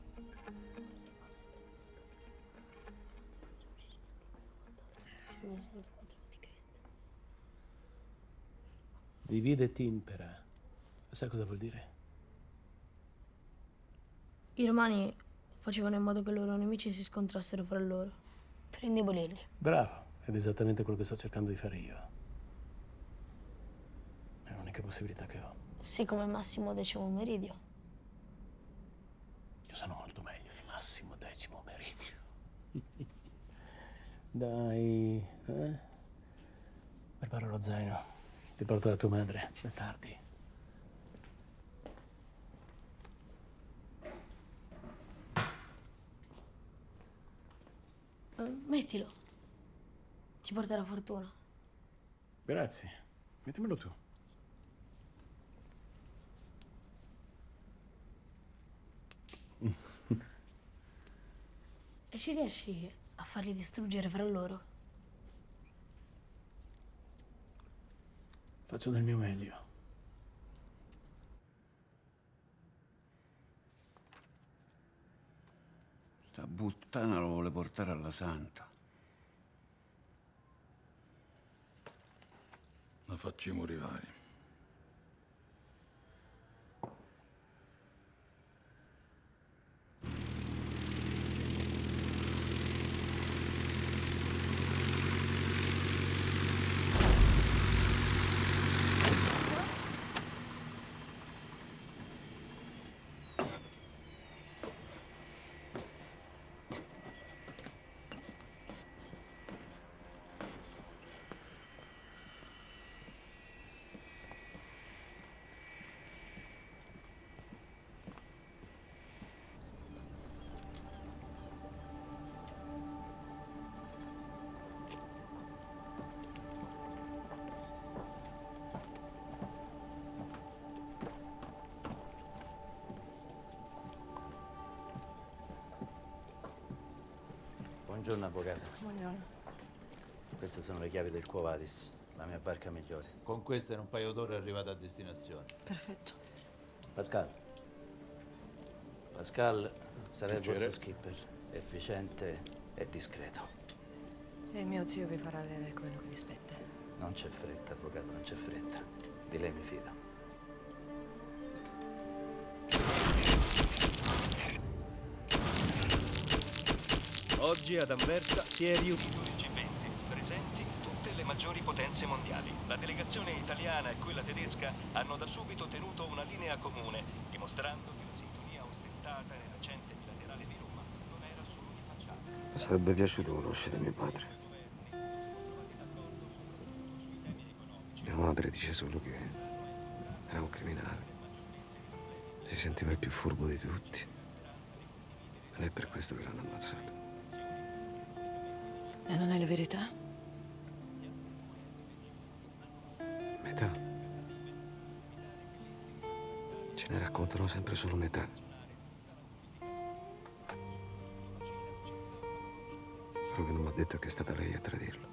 S17: Divide et impera. Sai cosa vuol dire?
S12: I romani facevano in modo che i loro nemici si scontrassero fra loro, per indebolirli.
S17: Bravo, ed è esattamente quello che sto cercando di fare io. È l'unica possibilità che ho.
S12: Sì, come Massimo Decimo Meridio.
S17: Io sono molto meglio di Massimo Decimo Meridio. Dai, preparo lo zaino. Ti porto da tua madre. È tardi.
S12: Mettilo. Ti porterà fortuna.
S17: Grazie. Mettimelo tu.
S12: E ci riesci a farli distruggere fra loro?
S17: Faccio del mio meglio.
S19: Sta puttana lo vuole portare alla santa.
S21: La facciamo rivali.
S6: Buongiorno, avvocato.
S10: Buongiorno.
S6: Queste sono le chiavi del Quo Vadis, la mia barca migliore.
S14: Con queste in un paio d'ore è arrivata a destinazione.
S10: Perfetto.
S6: Pascal. Pascal sarà il
S14: Piacere.
S6: vostro skipper, efficiente e discreto.
S10: E mio zio vi farà avere quello che vi spetta.
S6: Non c'è fretta, avvocato, non c'è fretta. Di lei mi fido.
S11: Oggi ad Anversa si è riunito il G20, presenti tutte le maggiori potenze mondiali. La delegazione italiana e quella tedesca hanno da subito tenuto una linea comune, dimostrando che la sintonia ostentata nel recente bilaterale di Roma non era solo di facciata.
S18: Mi sarebbe piaciuto conoscere mio padre. Mia madre dice solo che era un criminale. Si sentiva il più furbo di tutti. Ed è per questo che l'hanno ammazzato.
S10: E non è la verità?
S18: Metà. Ce ne raccontano sempre solo metà. Quello che non mi ha detto è che è stata lei a tradirlo.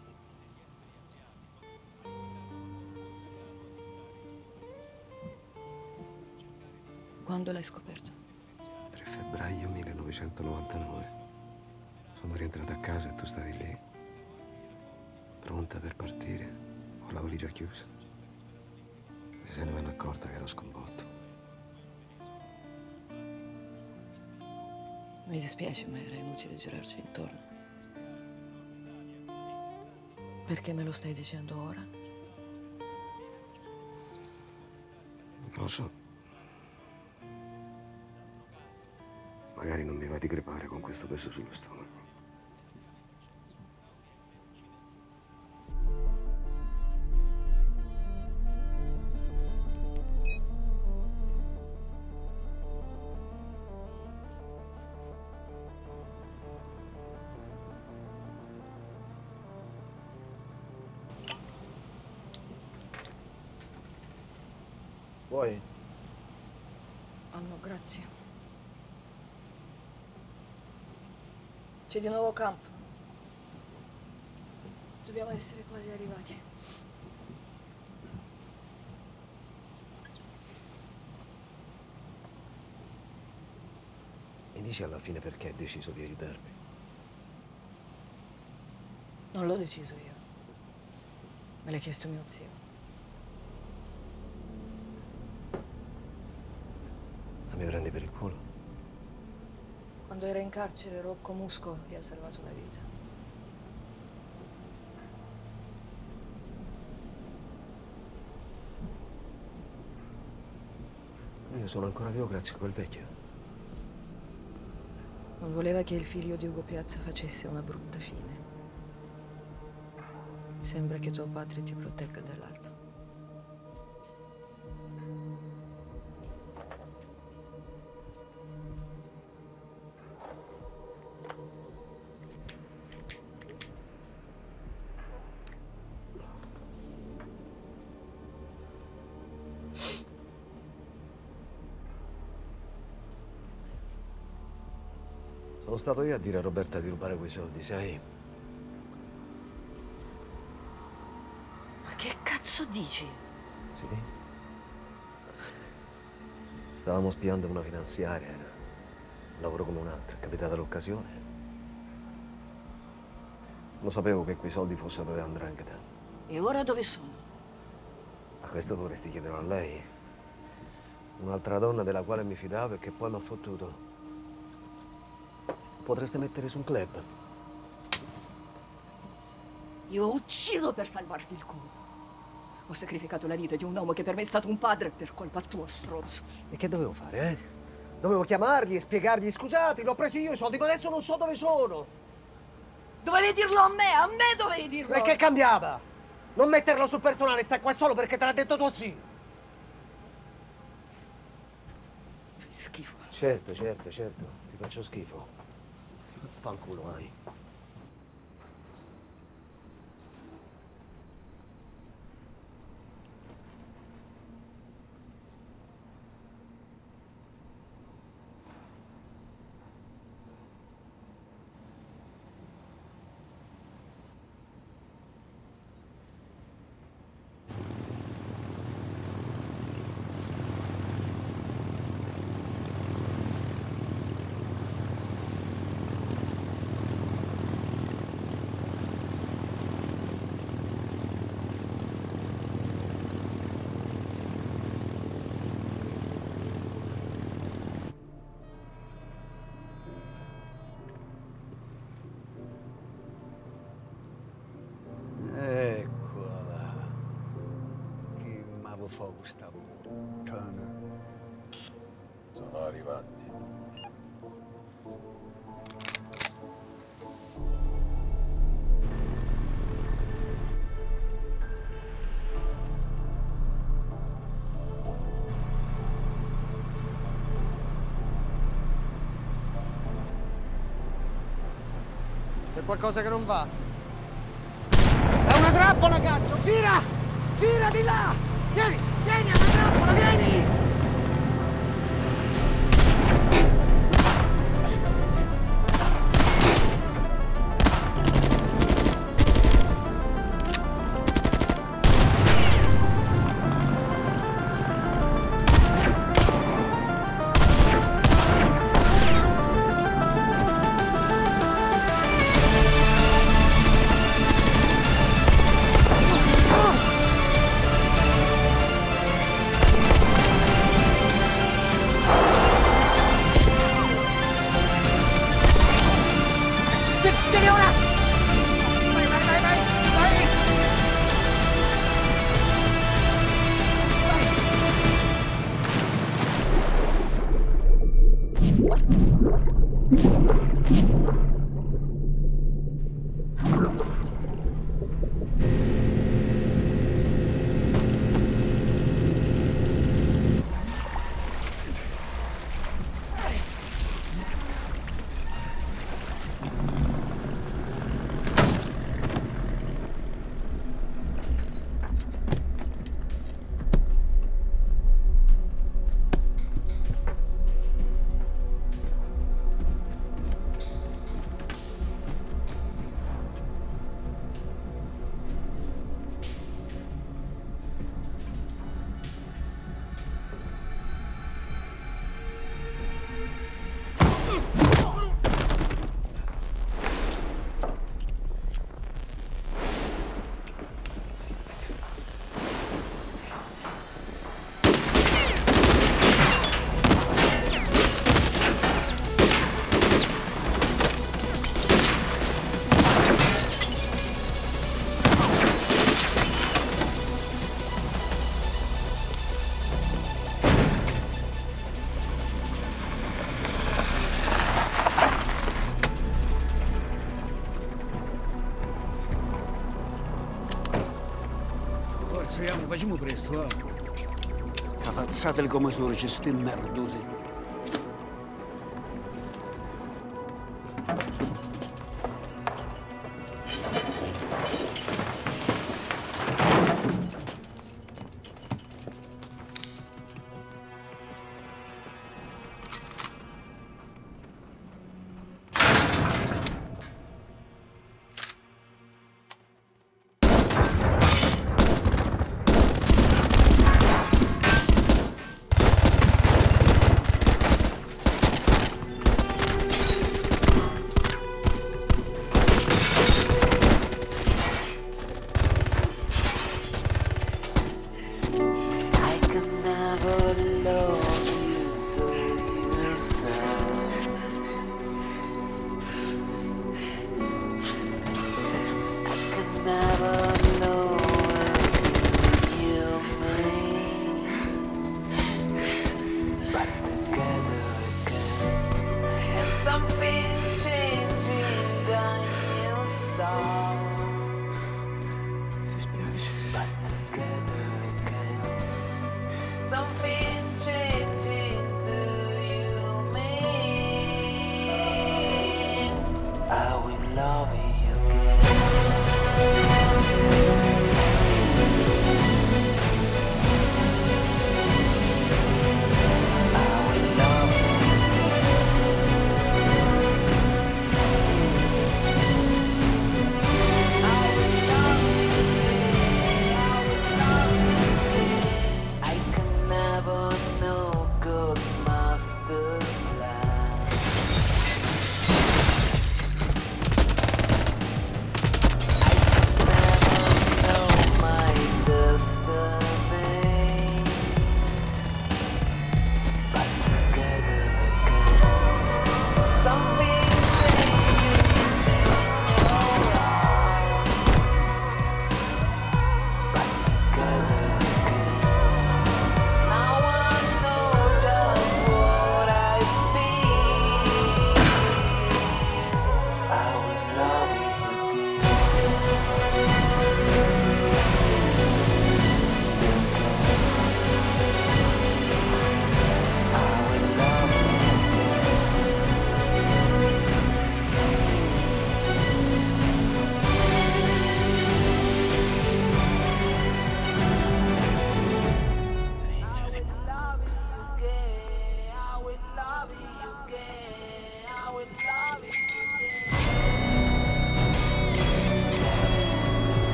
S10: Quando l'hai scoperto?
S18: 3 febbraio 1999. Sono rientrato a casa e tu stavi lì. pronta per partire, con la valigia chiusa. E se ne venne accorta che ero sconvolto.
S10: Mi dispiace, ma era inutile girarci intorno. Perché me lo stai dicendo ora?
S18: Non lo so. Magari non mi va di crepare con questo peso sullo stomaco.
S1: Vuoi?
S10: Oh no, grazie. C'è di nuovo campo. Dobbiamo essere quasi arrivati.
S18: Mi dici alla fine perché hai deciso di aiutarmi?
S10: Non l'ho deciso io. Me l'ha chiesto mio zio.
S18: Ma mi prendi per il culo?
S10: Quando era in carcere, Rocco Musco gli ha salvato la vita.
S18: Io sono ancora vivo grazie a quel vecchio.
S10: Non voleva che il figlio di Ugo Piazza facesse una brutta fine. Sembra che tuo padre ti protegga dall'alto.
S18: Sono stato io a dire a Roberta di rubare quei soldi, sai?
S10: Ma che cazzo dici?
S18: Sì. Stavamo spiando una finanziaria, era un lavoro come un altro, è capitata l'occasione. Lo sapevo che quei soldi fossero da 'ndrangheta.
S10: E ora dove sono?
S18: Ma questo dovresti chiederlo a lei. Un'altra donna della quale mi fidavo e che poi mi ha fottuto. Potreste mettere su un club.
S10: Io uccido per salvarti il culo. Ho sacrificato la vita di un uomo che per me è stato un padre per colpa tua, stronzo.
S18: E che dovevo fare, eh? Dovevo chiamargli e spiegargli, scusate, l'ho presi io i soldi, ma adesso non so dove sono.
S10: Dovevi dirlo a me dovevi dirlo!
S18: E che cambiava? Non metterlo sul personale, stai qua solo perché te l'ha detto tuo zio.
S10: Fai schifo.
S18: Certo, ti faccio schifo. Fanculo, vai.
S19: Eccola là. Che mavo fa questa puttana?
S21: Sono arrivati.
S1: C'è qualcosa che non va?
S18: È una trappola, cazzo! Gira! Gira di là! Vieni! Vieni, è una trappola, vieni!
S19: Forza, facciamo presto, eh. Scafazzateli come sono, ci sti merdosi.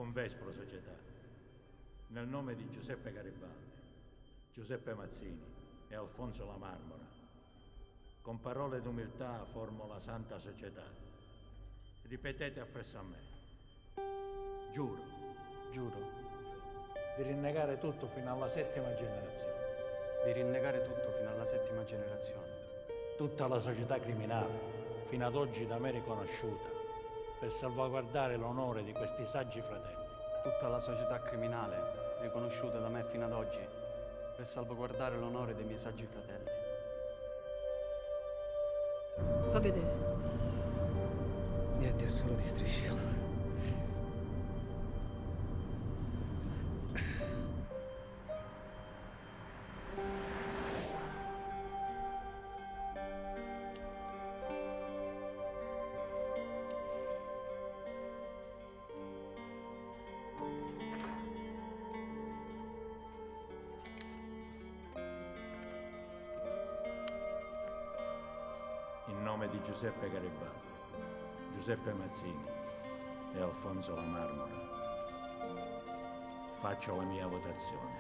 S21: Convespro Società, nel nome di Giuseppe Garibaldi, Giuseppe Mazzini e Alfonso La Marmora, con parole d'umiltà formo la Santa Società. Ripetete appresso a me. Giuro.
S17: Giuro
S21: Di rinnegare tutto fino alla 7ª generazione.
S17: di rinnegare tutto fino alla 7ª generazione.
S21: Tutta la società criminale, fino ad oggi da me riconosciuta, per salvaguardare l'onore di questi saggi fratelli.
S17: Tutta la società criminale, riconosciuta da me fino ad oggi, per salvaguardare l'onore dei miei saggi fratelli.
S10: Fa vedere.
S18: Niente, è solo di striscio.
S21: In nome di Giuseppe Garibaldi, Giuseppe Mazzini e Alfonso La Marmora, faccio la mia votazione.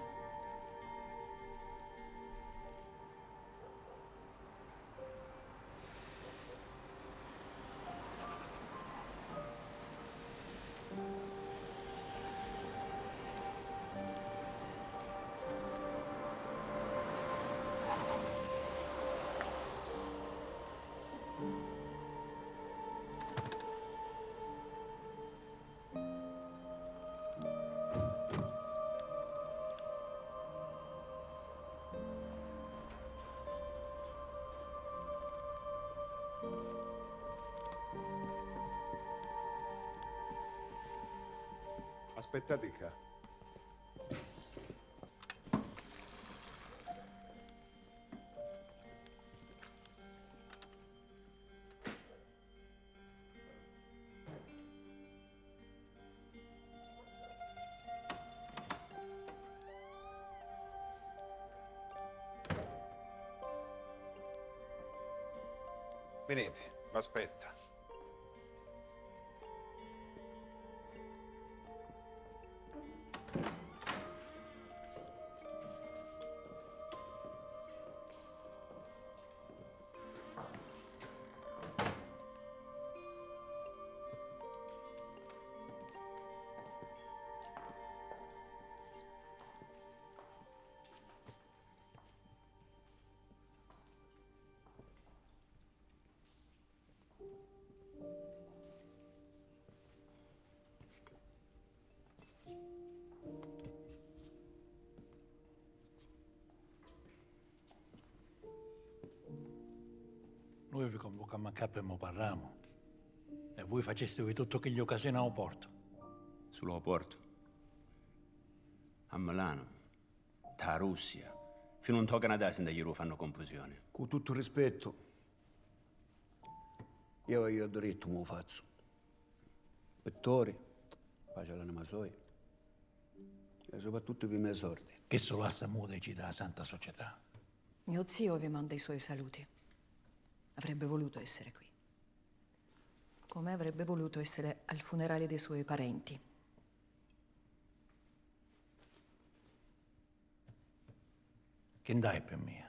S8: Aspettate qua.
S21: Venite, aspetta. Noi vi convocammo a capo e mo parliamo. E voi faceste tutto che gli occasioni a Porto.
S19: Sullo Porto. A Milano. Da Russia. Fino a un Canada se gli fanno confusione.
S8: Con tutto il rispetto, io ho diritto, me lo faccio. Pittore, pace all'anima sua. E soprattutto per i miei sordi.
S21: Che solo a muoverci dalla Santa Società.
S10: Mio zio vi manda i suoi saluti. Avrebbe voluto essere qui. Come avrebbe voluto essere al funerale dei suoi parenti.
S21: Che dai per mia?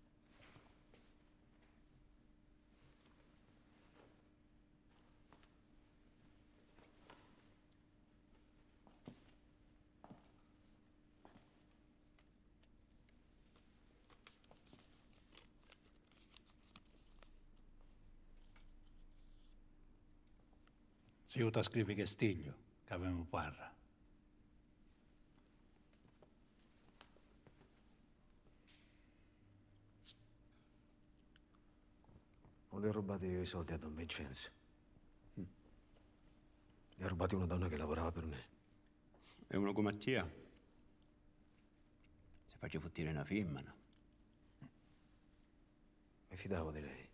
S21: Se io ti scrivi che stiglio, che avevamo parla.
S18: Non li ho rubati io i soldi a Don Vincenzo. Li ha rubati una donna che lavorava per me.
S19: E uno come Mattia? Se faccio fottire una femmina.
S18: Mi fidavo di lei.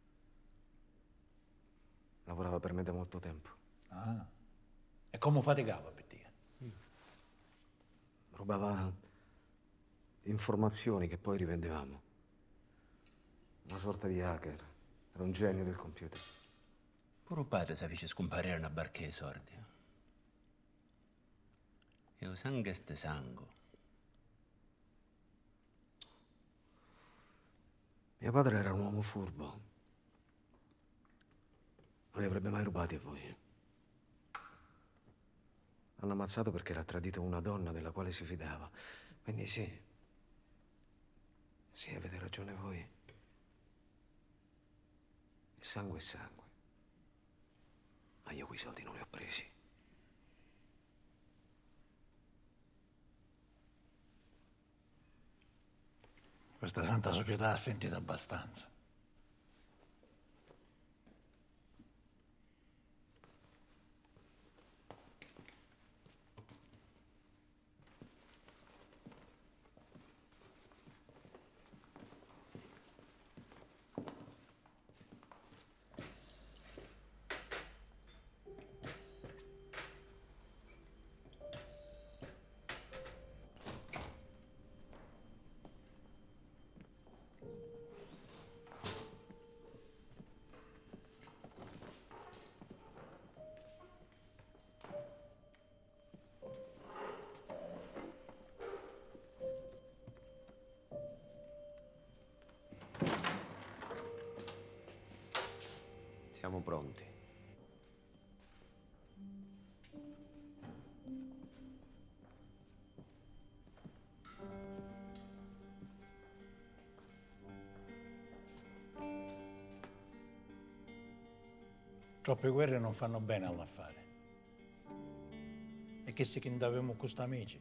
S18: Lavorava per me da molto tempo.
S21: Ah. E come faticava per te?
S18: Rubava informazioni che poi rivendevamo. Una sorta di hacker. Era un genio del computer.
S19: Pure padre si fece scomparire una barca di sordi.
S8: E sangue ste sangue.
S18: Mio padre era un uomo furbo. Non li avrebbe mai rubati a voi. L'hanno ammazzato perché era tradito una donna della quale si fidava. Quindi sì. Sì, avete ragione voi. Il sangue è sangue. Ma io quei soldi non li ho presi.
S21: Questa santa società ha sentito abbastanza.
S18: Siamo pronti.
S21: Troppe guerre non fanno bene all'affare. E che se che avevamo questi amici,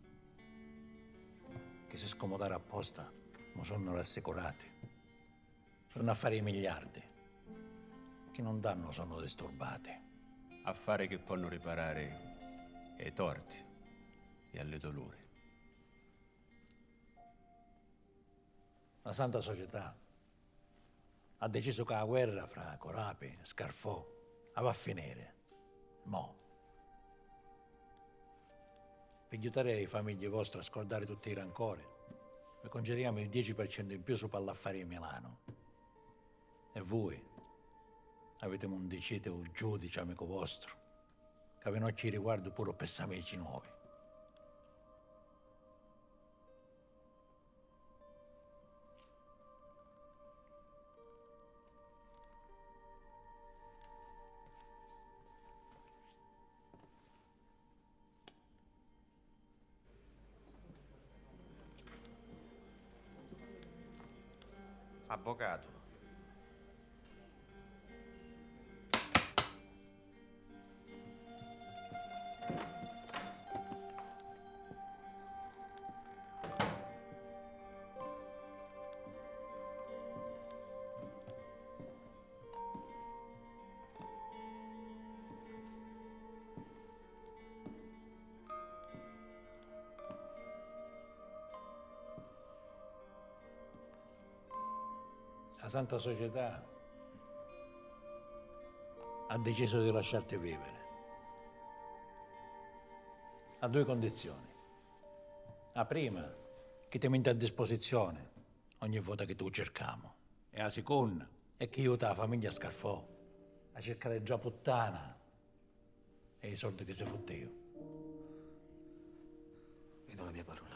S21: che si scomodare apposta, ma sono rassicurati. Sono affari di miliardi, che non danno sono disturbati.
S8: Affari che possono riparare ai torti e alle dolori.
S21: La santa società ha deciso che la guerra fra Corapi e Scarfò va a finire. Mo. Per aiutare le famiglie vostre a scordare tutti i rancori, vi concediamo il 10% in più su Pallaffari di Milano. E voi avete un dicete un giudice amico vostro, che aveva occhi riguardo pure per amici nuovi.
S15: Avvocato.
S21: La santa società ha deciso di lasciarti vivere. A due condizioni. La prima, che ti metti a disposizione ogni volta che tu cerchiamo. E la seconda è che aiuta la famiglia Scarfò a cercare già puttana e i soldi che si fotte io.
S18: Vi do la mia parola.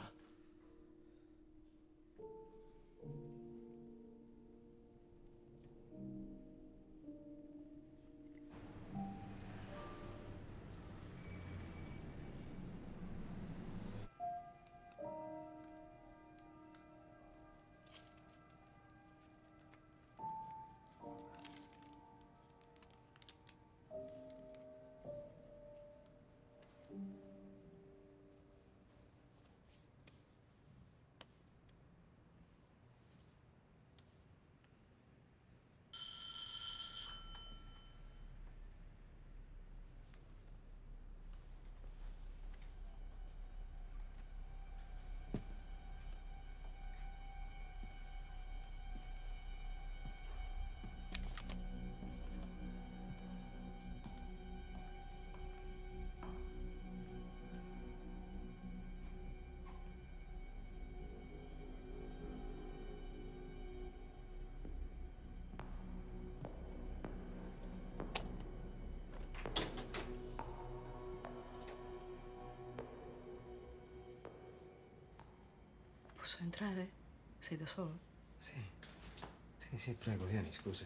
S10: entrare? Sei da solo?
S18: Sì. Sì, prego, vieni, scusa.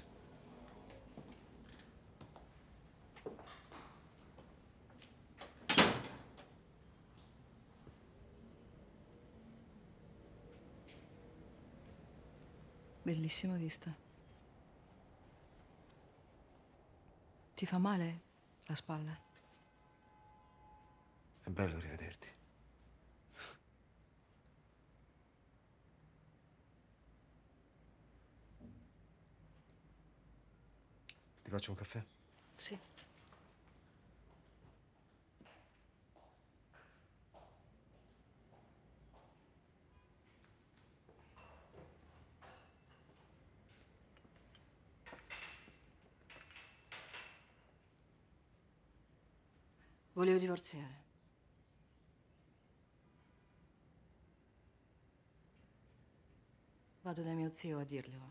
S10: Bellissima vista. Ti fa male la spalla?
S18: È bello rivederti. Ti faccio un caffè?
S10: Sì. Volevo divorziare. Vado da mio zio a dirglielo.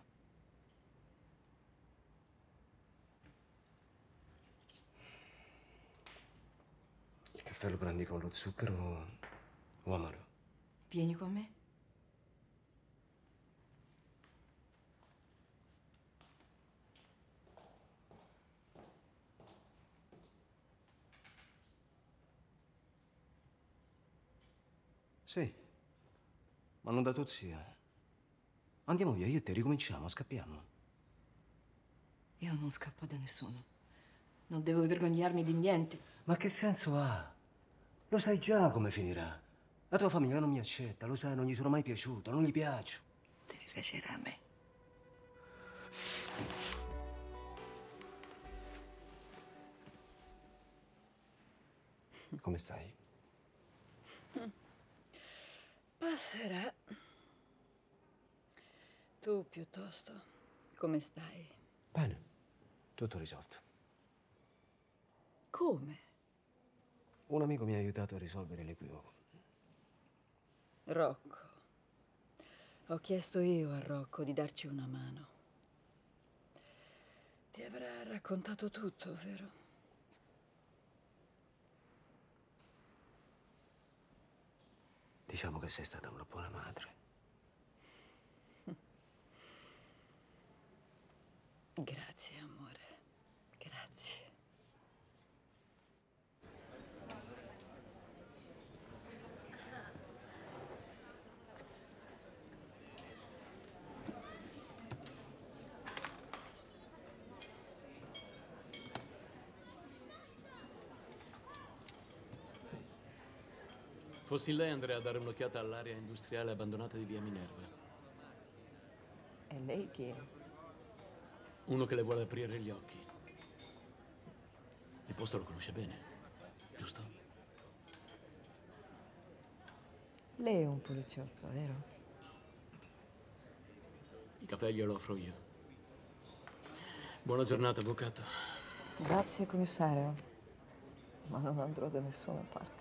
S18: Il caffè lo prendi con lo zucchero o amaro?
S10: Vieni con me?
S18: Sì. Ma non da tuo zio. Andiamo via, io e te ricominciamo, scappiamo.
S10: Io non scappo da nessuno. Non devo vergognarmi di niente.
S18: Ma che senso ha? Lo sai già come finirà. La tua famiglia non mi accetta, lo sai, non gli sono mai piaciuto, non gli piaccio.
S10: Devi piacere a me.
S18: Come stai?
S10: Passerà. Tu piuttosto, come stai?
S18: Bene, tutto risolto.
S10: Come?
S18: Un amico mi ha aiutato a risolvere l'equivoco.
S10: Rocco. Ho chiesto io a Rocco di darci una mano. Ti avrà raccontato tutto, vero?
S18: Diciamo che sei stata una buona madre.
S10: Grazie, amore. Grazie.
S3: Fossi lei andrei a dare un'occhiata all'area industriale abbandonata di via Minerva.
S2: E lei chi è?
S3: Uno che le vuole aprire gli occhi. Il posto lo conosce bene, giusto?
S2: Lei è un poliziotto, vero?
S3: Il caffè glielo offro io. Buona giornata, avvocato.
S2: Grazie, commissario. Ma non andrò da nessuna parte.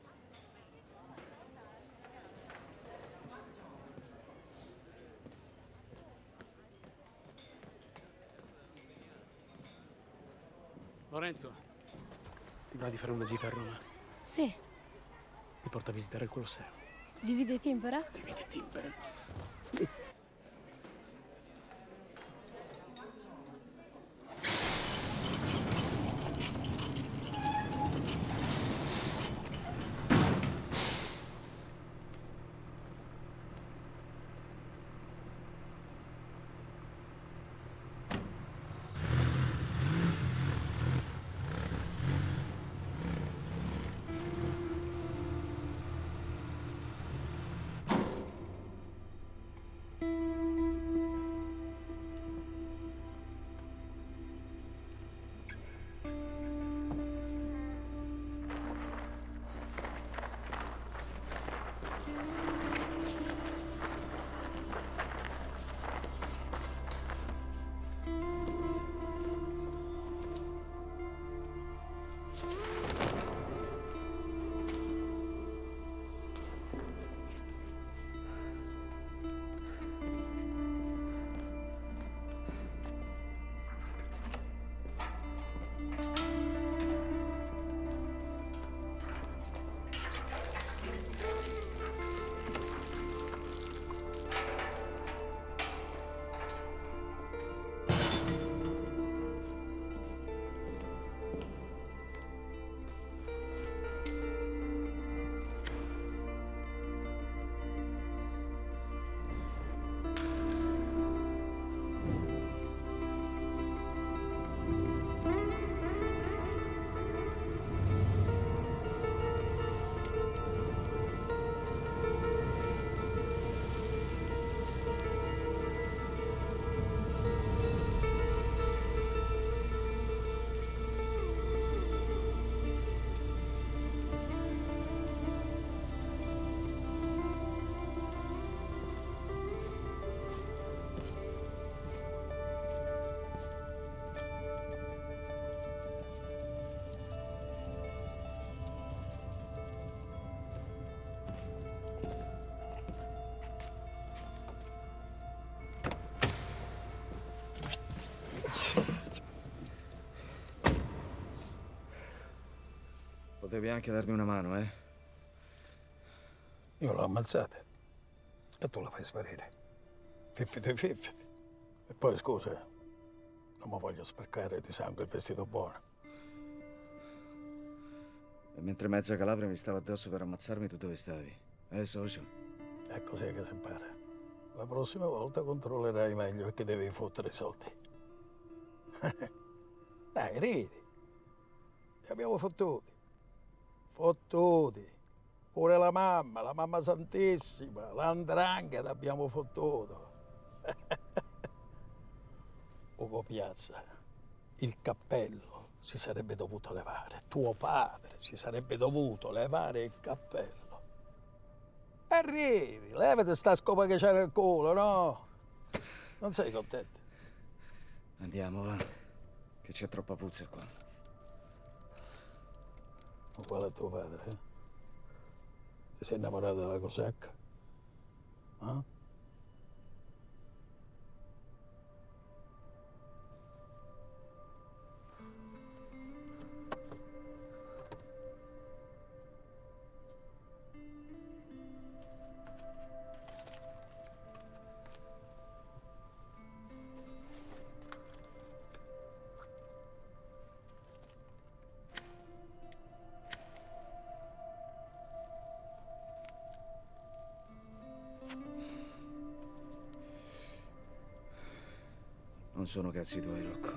S17: Lorenzo, ti va di fare una gita a Roma?
S12: Sì.
S17: Ti porto a visitare il Colosseo.
S12: Divide timpera?
S17: Divide timpera.
S5: Potevi anche darmi una mano, eh?
S9: Io l'ho ammazzata e tu la fai sparire. Fiffiti. E poi scusa, non mi voglio sporcare di sangue il vestito buono.
S5: E mentre mezza Calabria mi stava addosso per ammazzarmi, tu dove stavi? Socio?
S9: È così che si impara. La prossima volta controllerai meglio perché devi fottere i soldi. Dai, ridi. Li abbiamo fottuti. Fottuti. Pure la mamma santissima, l'andrangheta abbiamo fottuto. Ugo Piazza, il cappello si sarebbe dovuto levare. Tuo padre si sarebbe dovuto levare il cappello. Arrivi, levati sta scopa che c'è nel culo, no? Non sei contento?
S5: Andiamo, va. Che c'è troppa puzza qua.
S9: Uguale a tuo padre, eh? Ti sei innamorato della cosacca? Eh?
S5: Non sono cazzi tuoi, Rocco.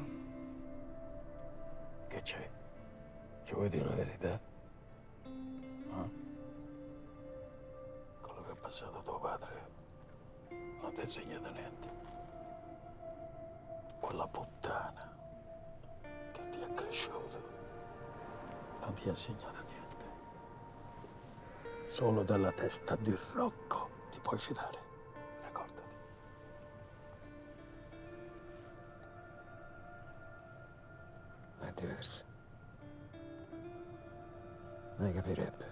S9: Che c'è? Ci vuoi dire la verità? Eh? Quello che ha passato tuo padre non ti ha insegnato niente. Quella puttana che ti ha cresciuto non ti ha insegnato niente. Solo dalla testa di Rocco ti puoi fidare.
S18: È diverso. Lei capirebbe.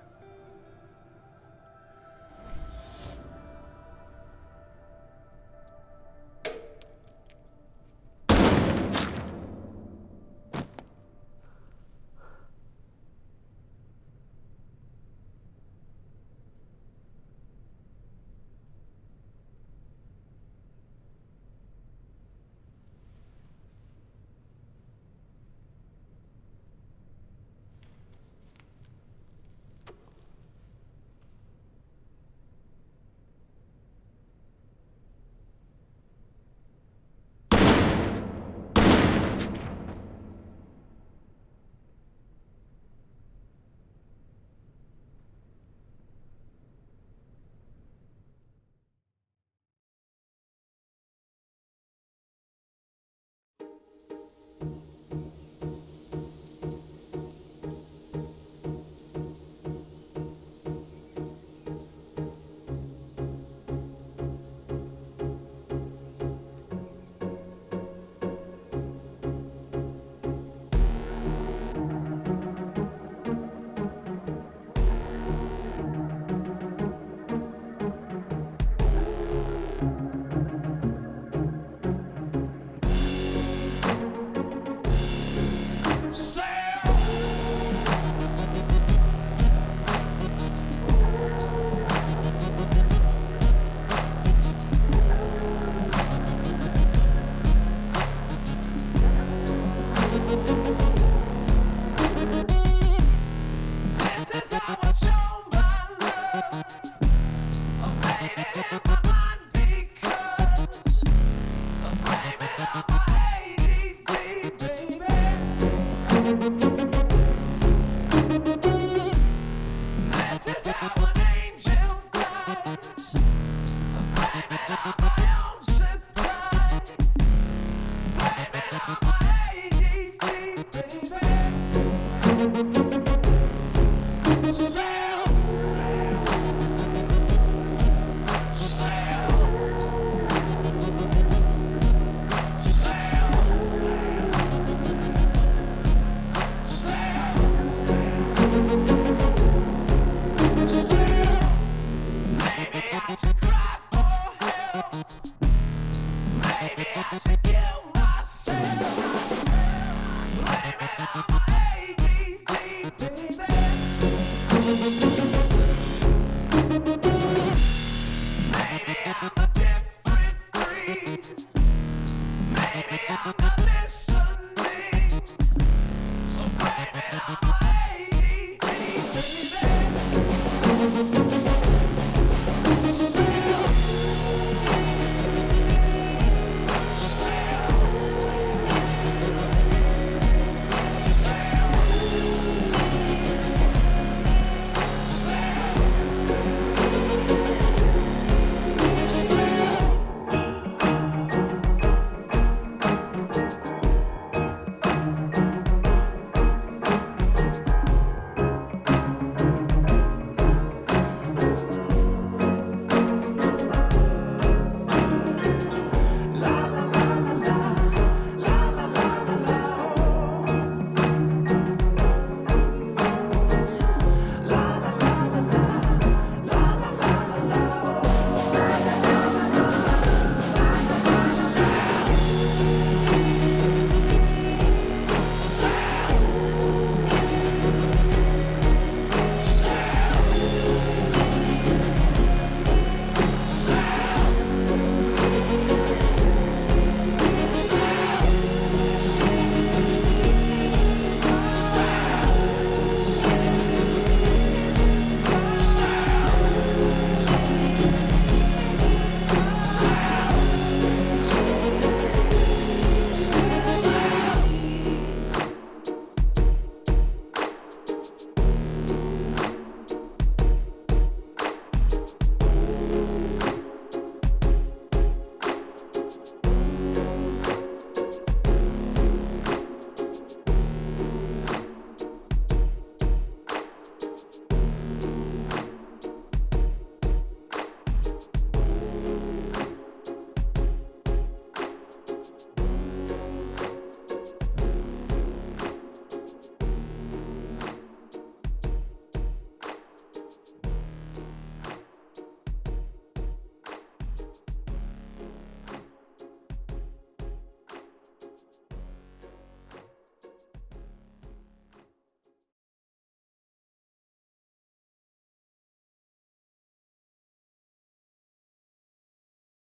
S7: Bye.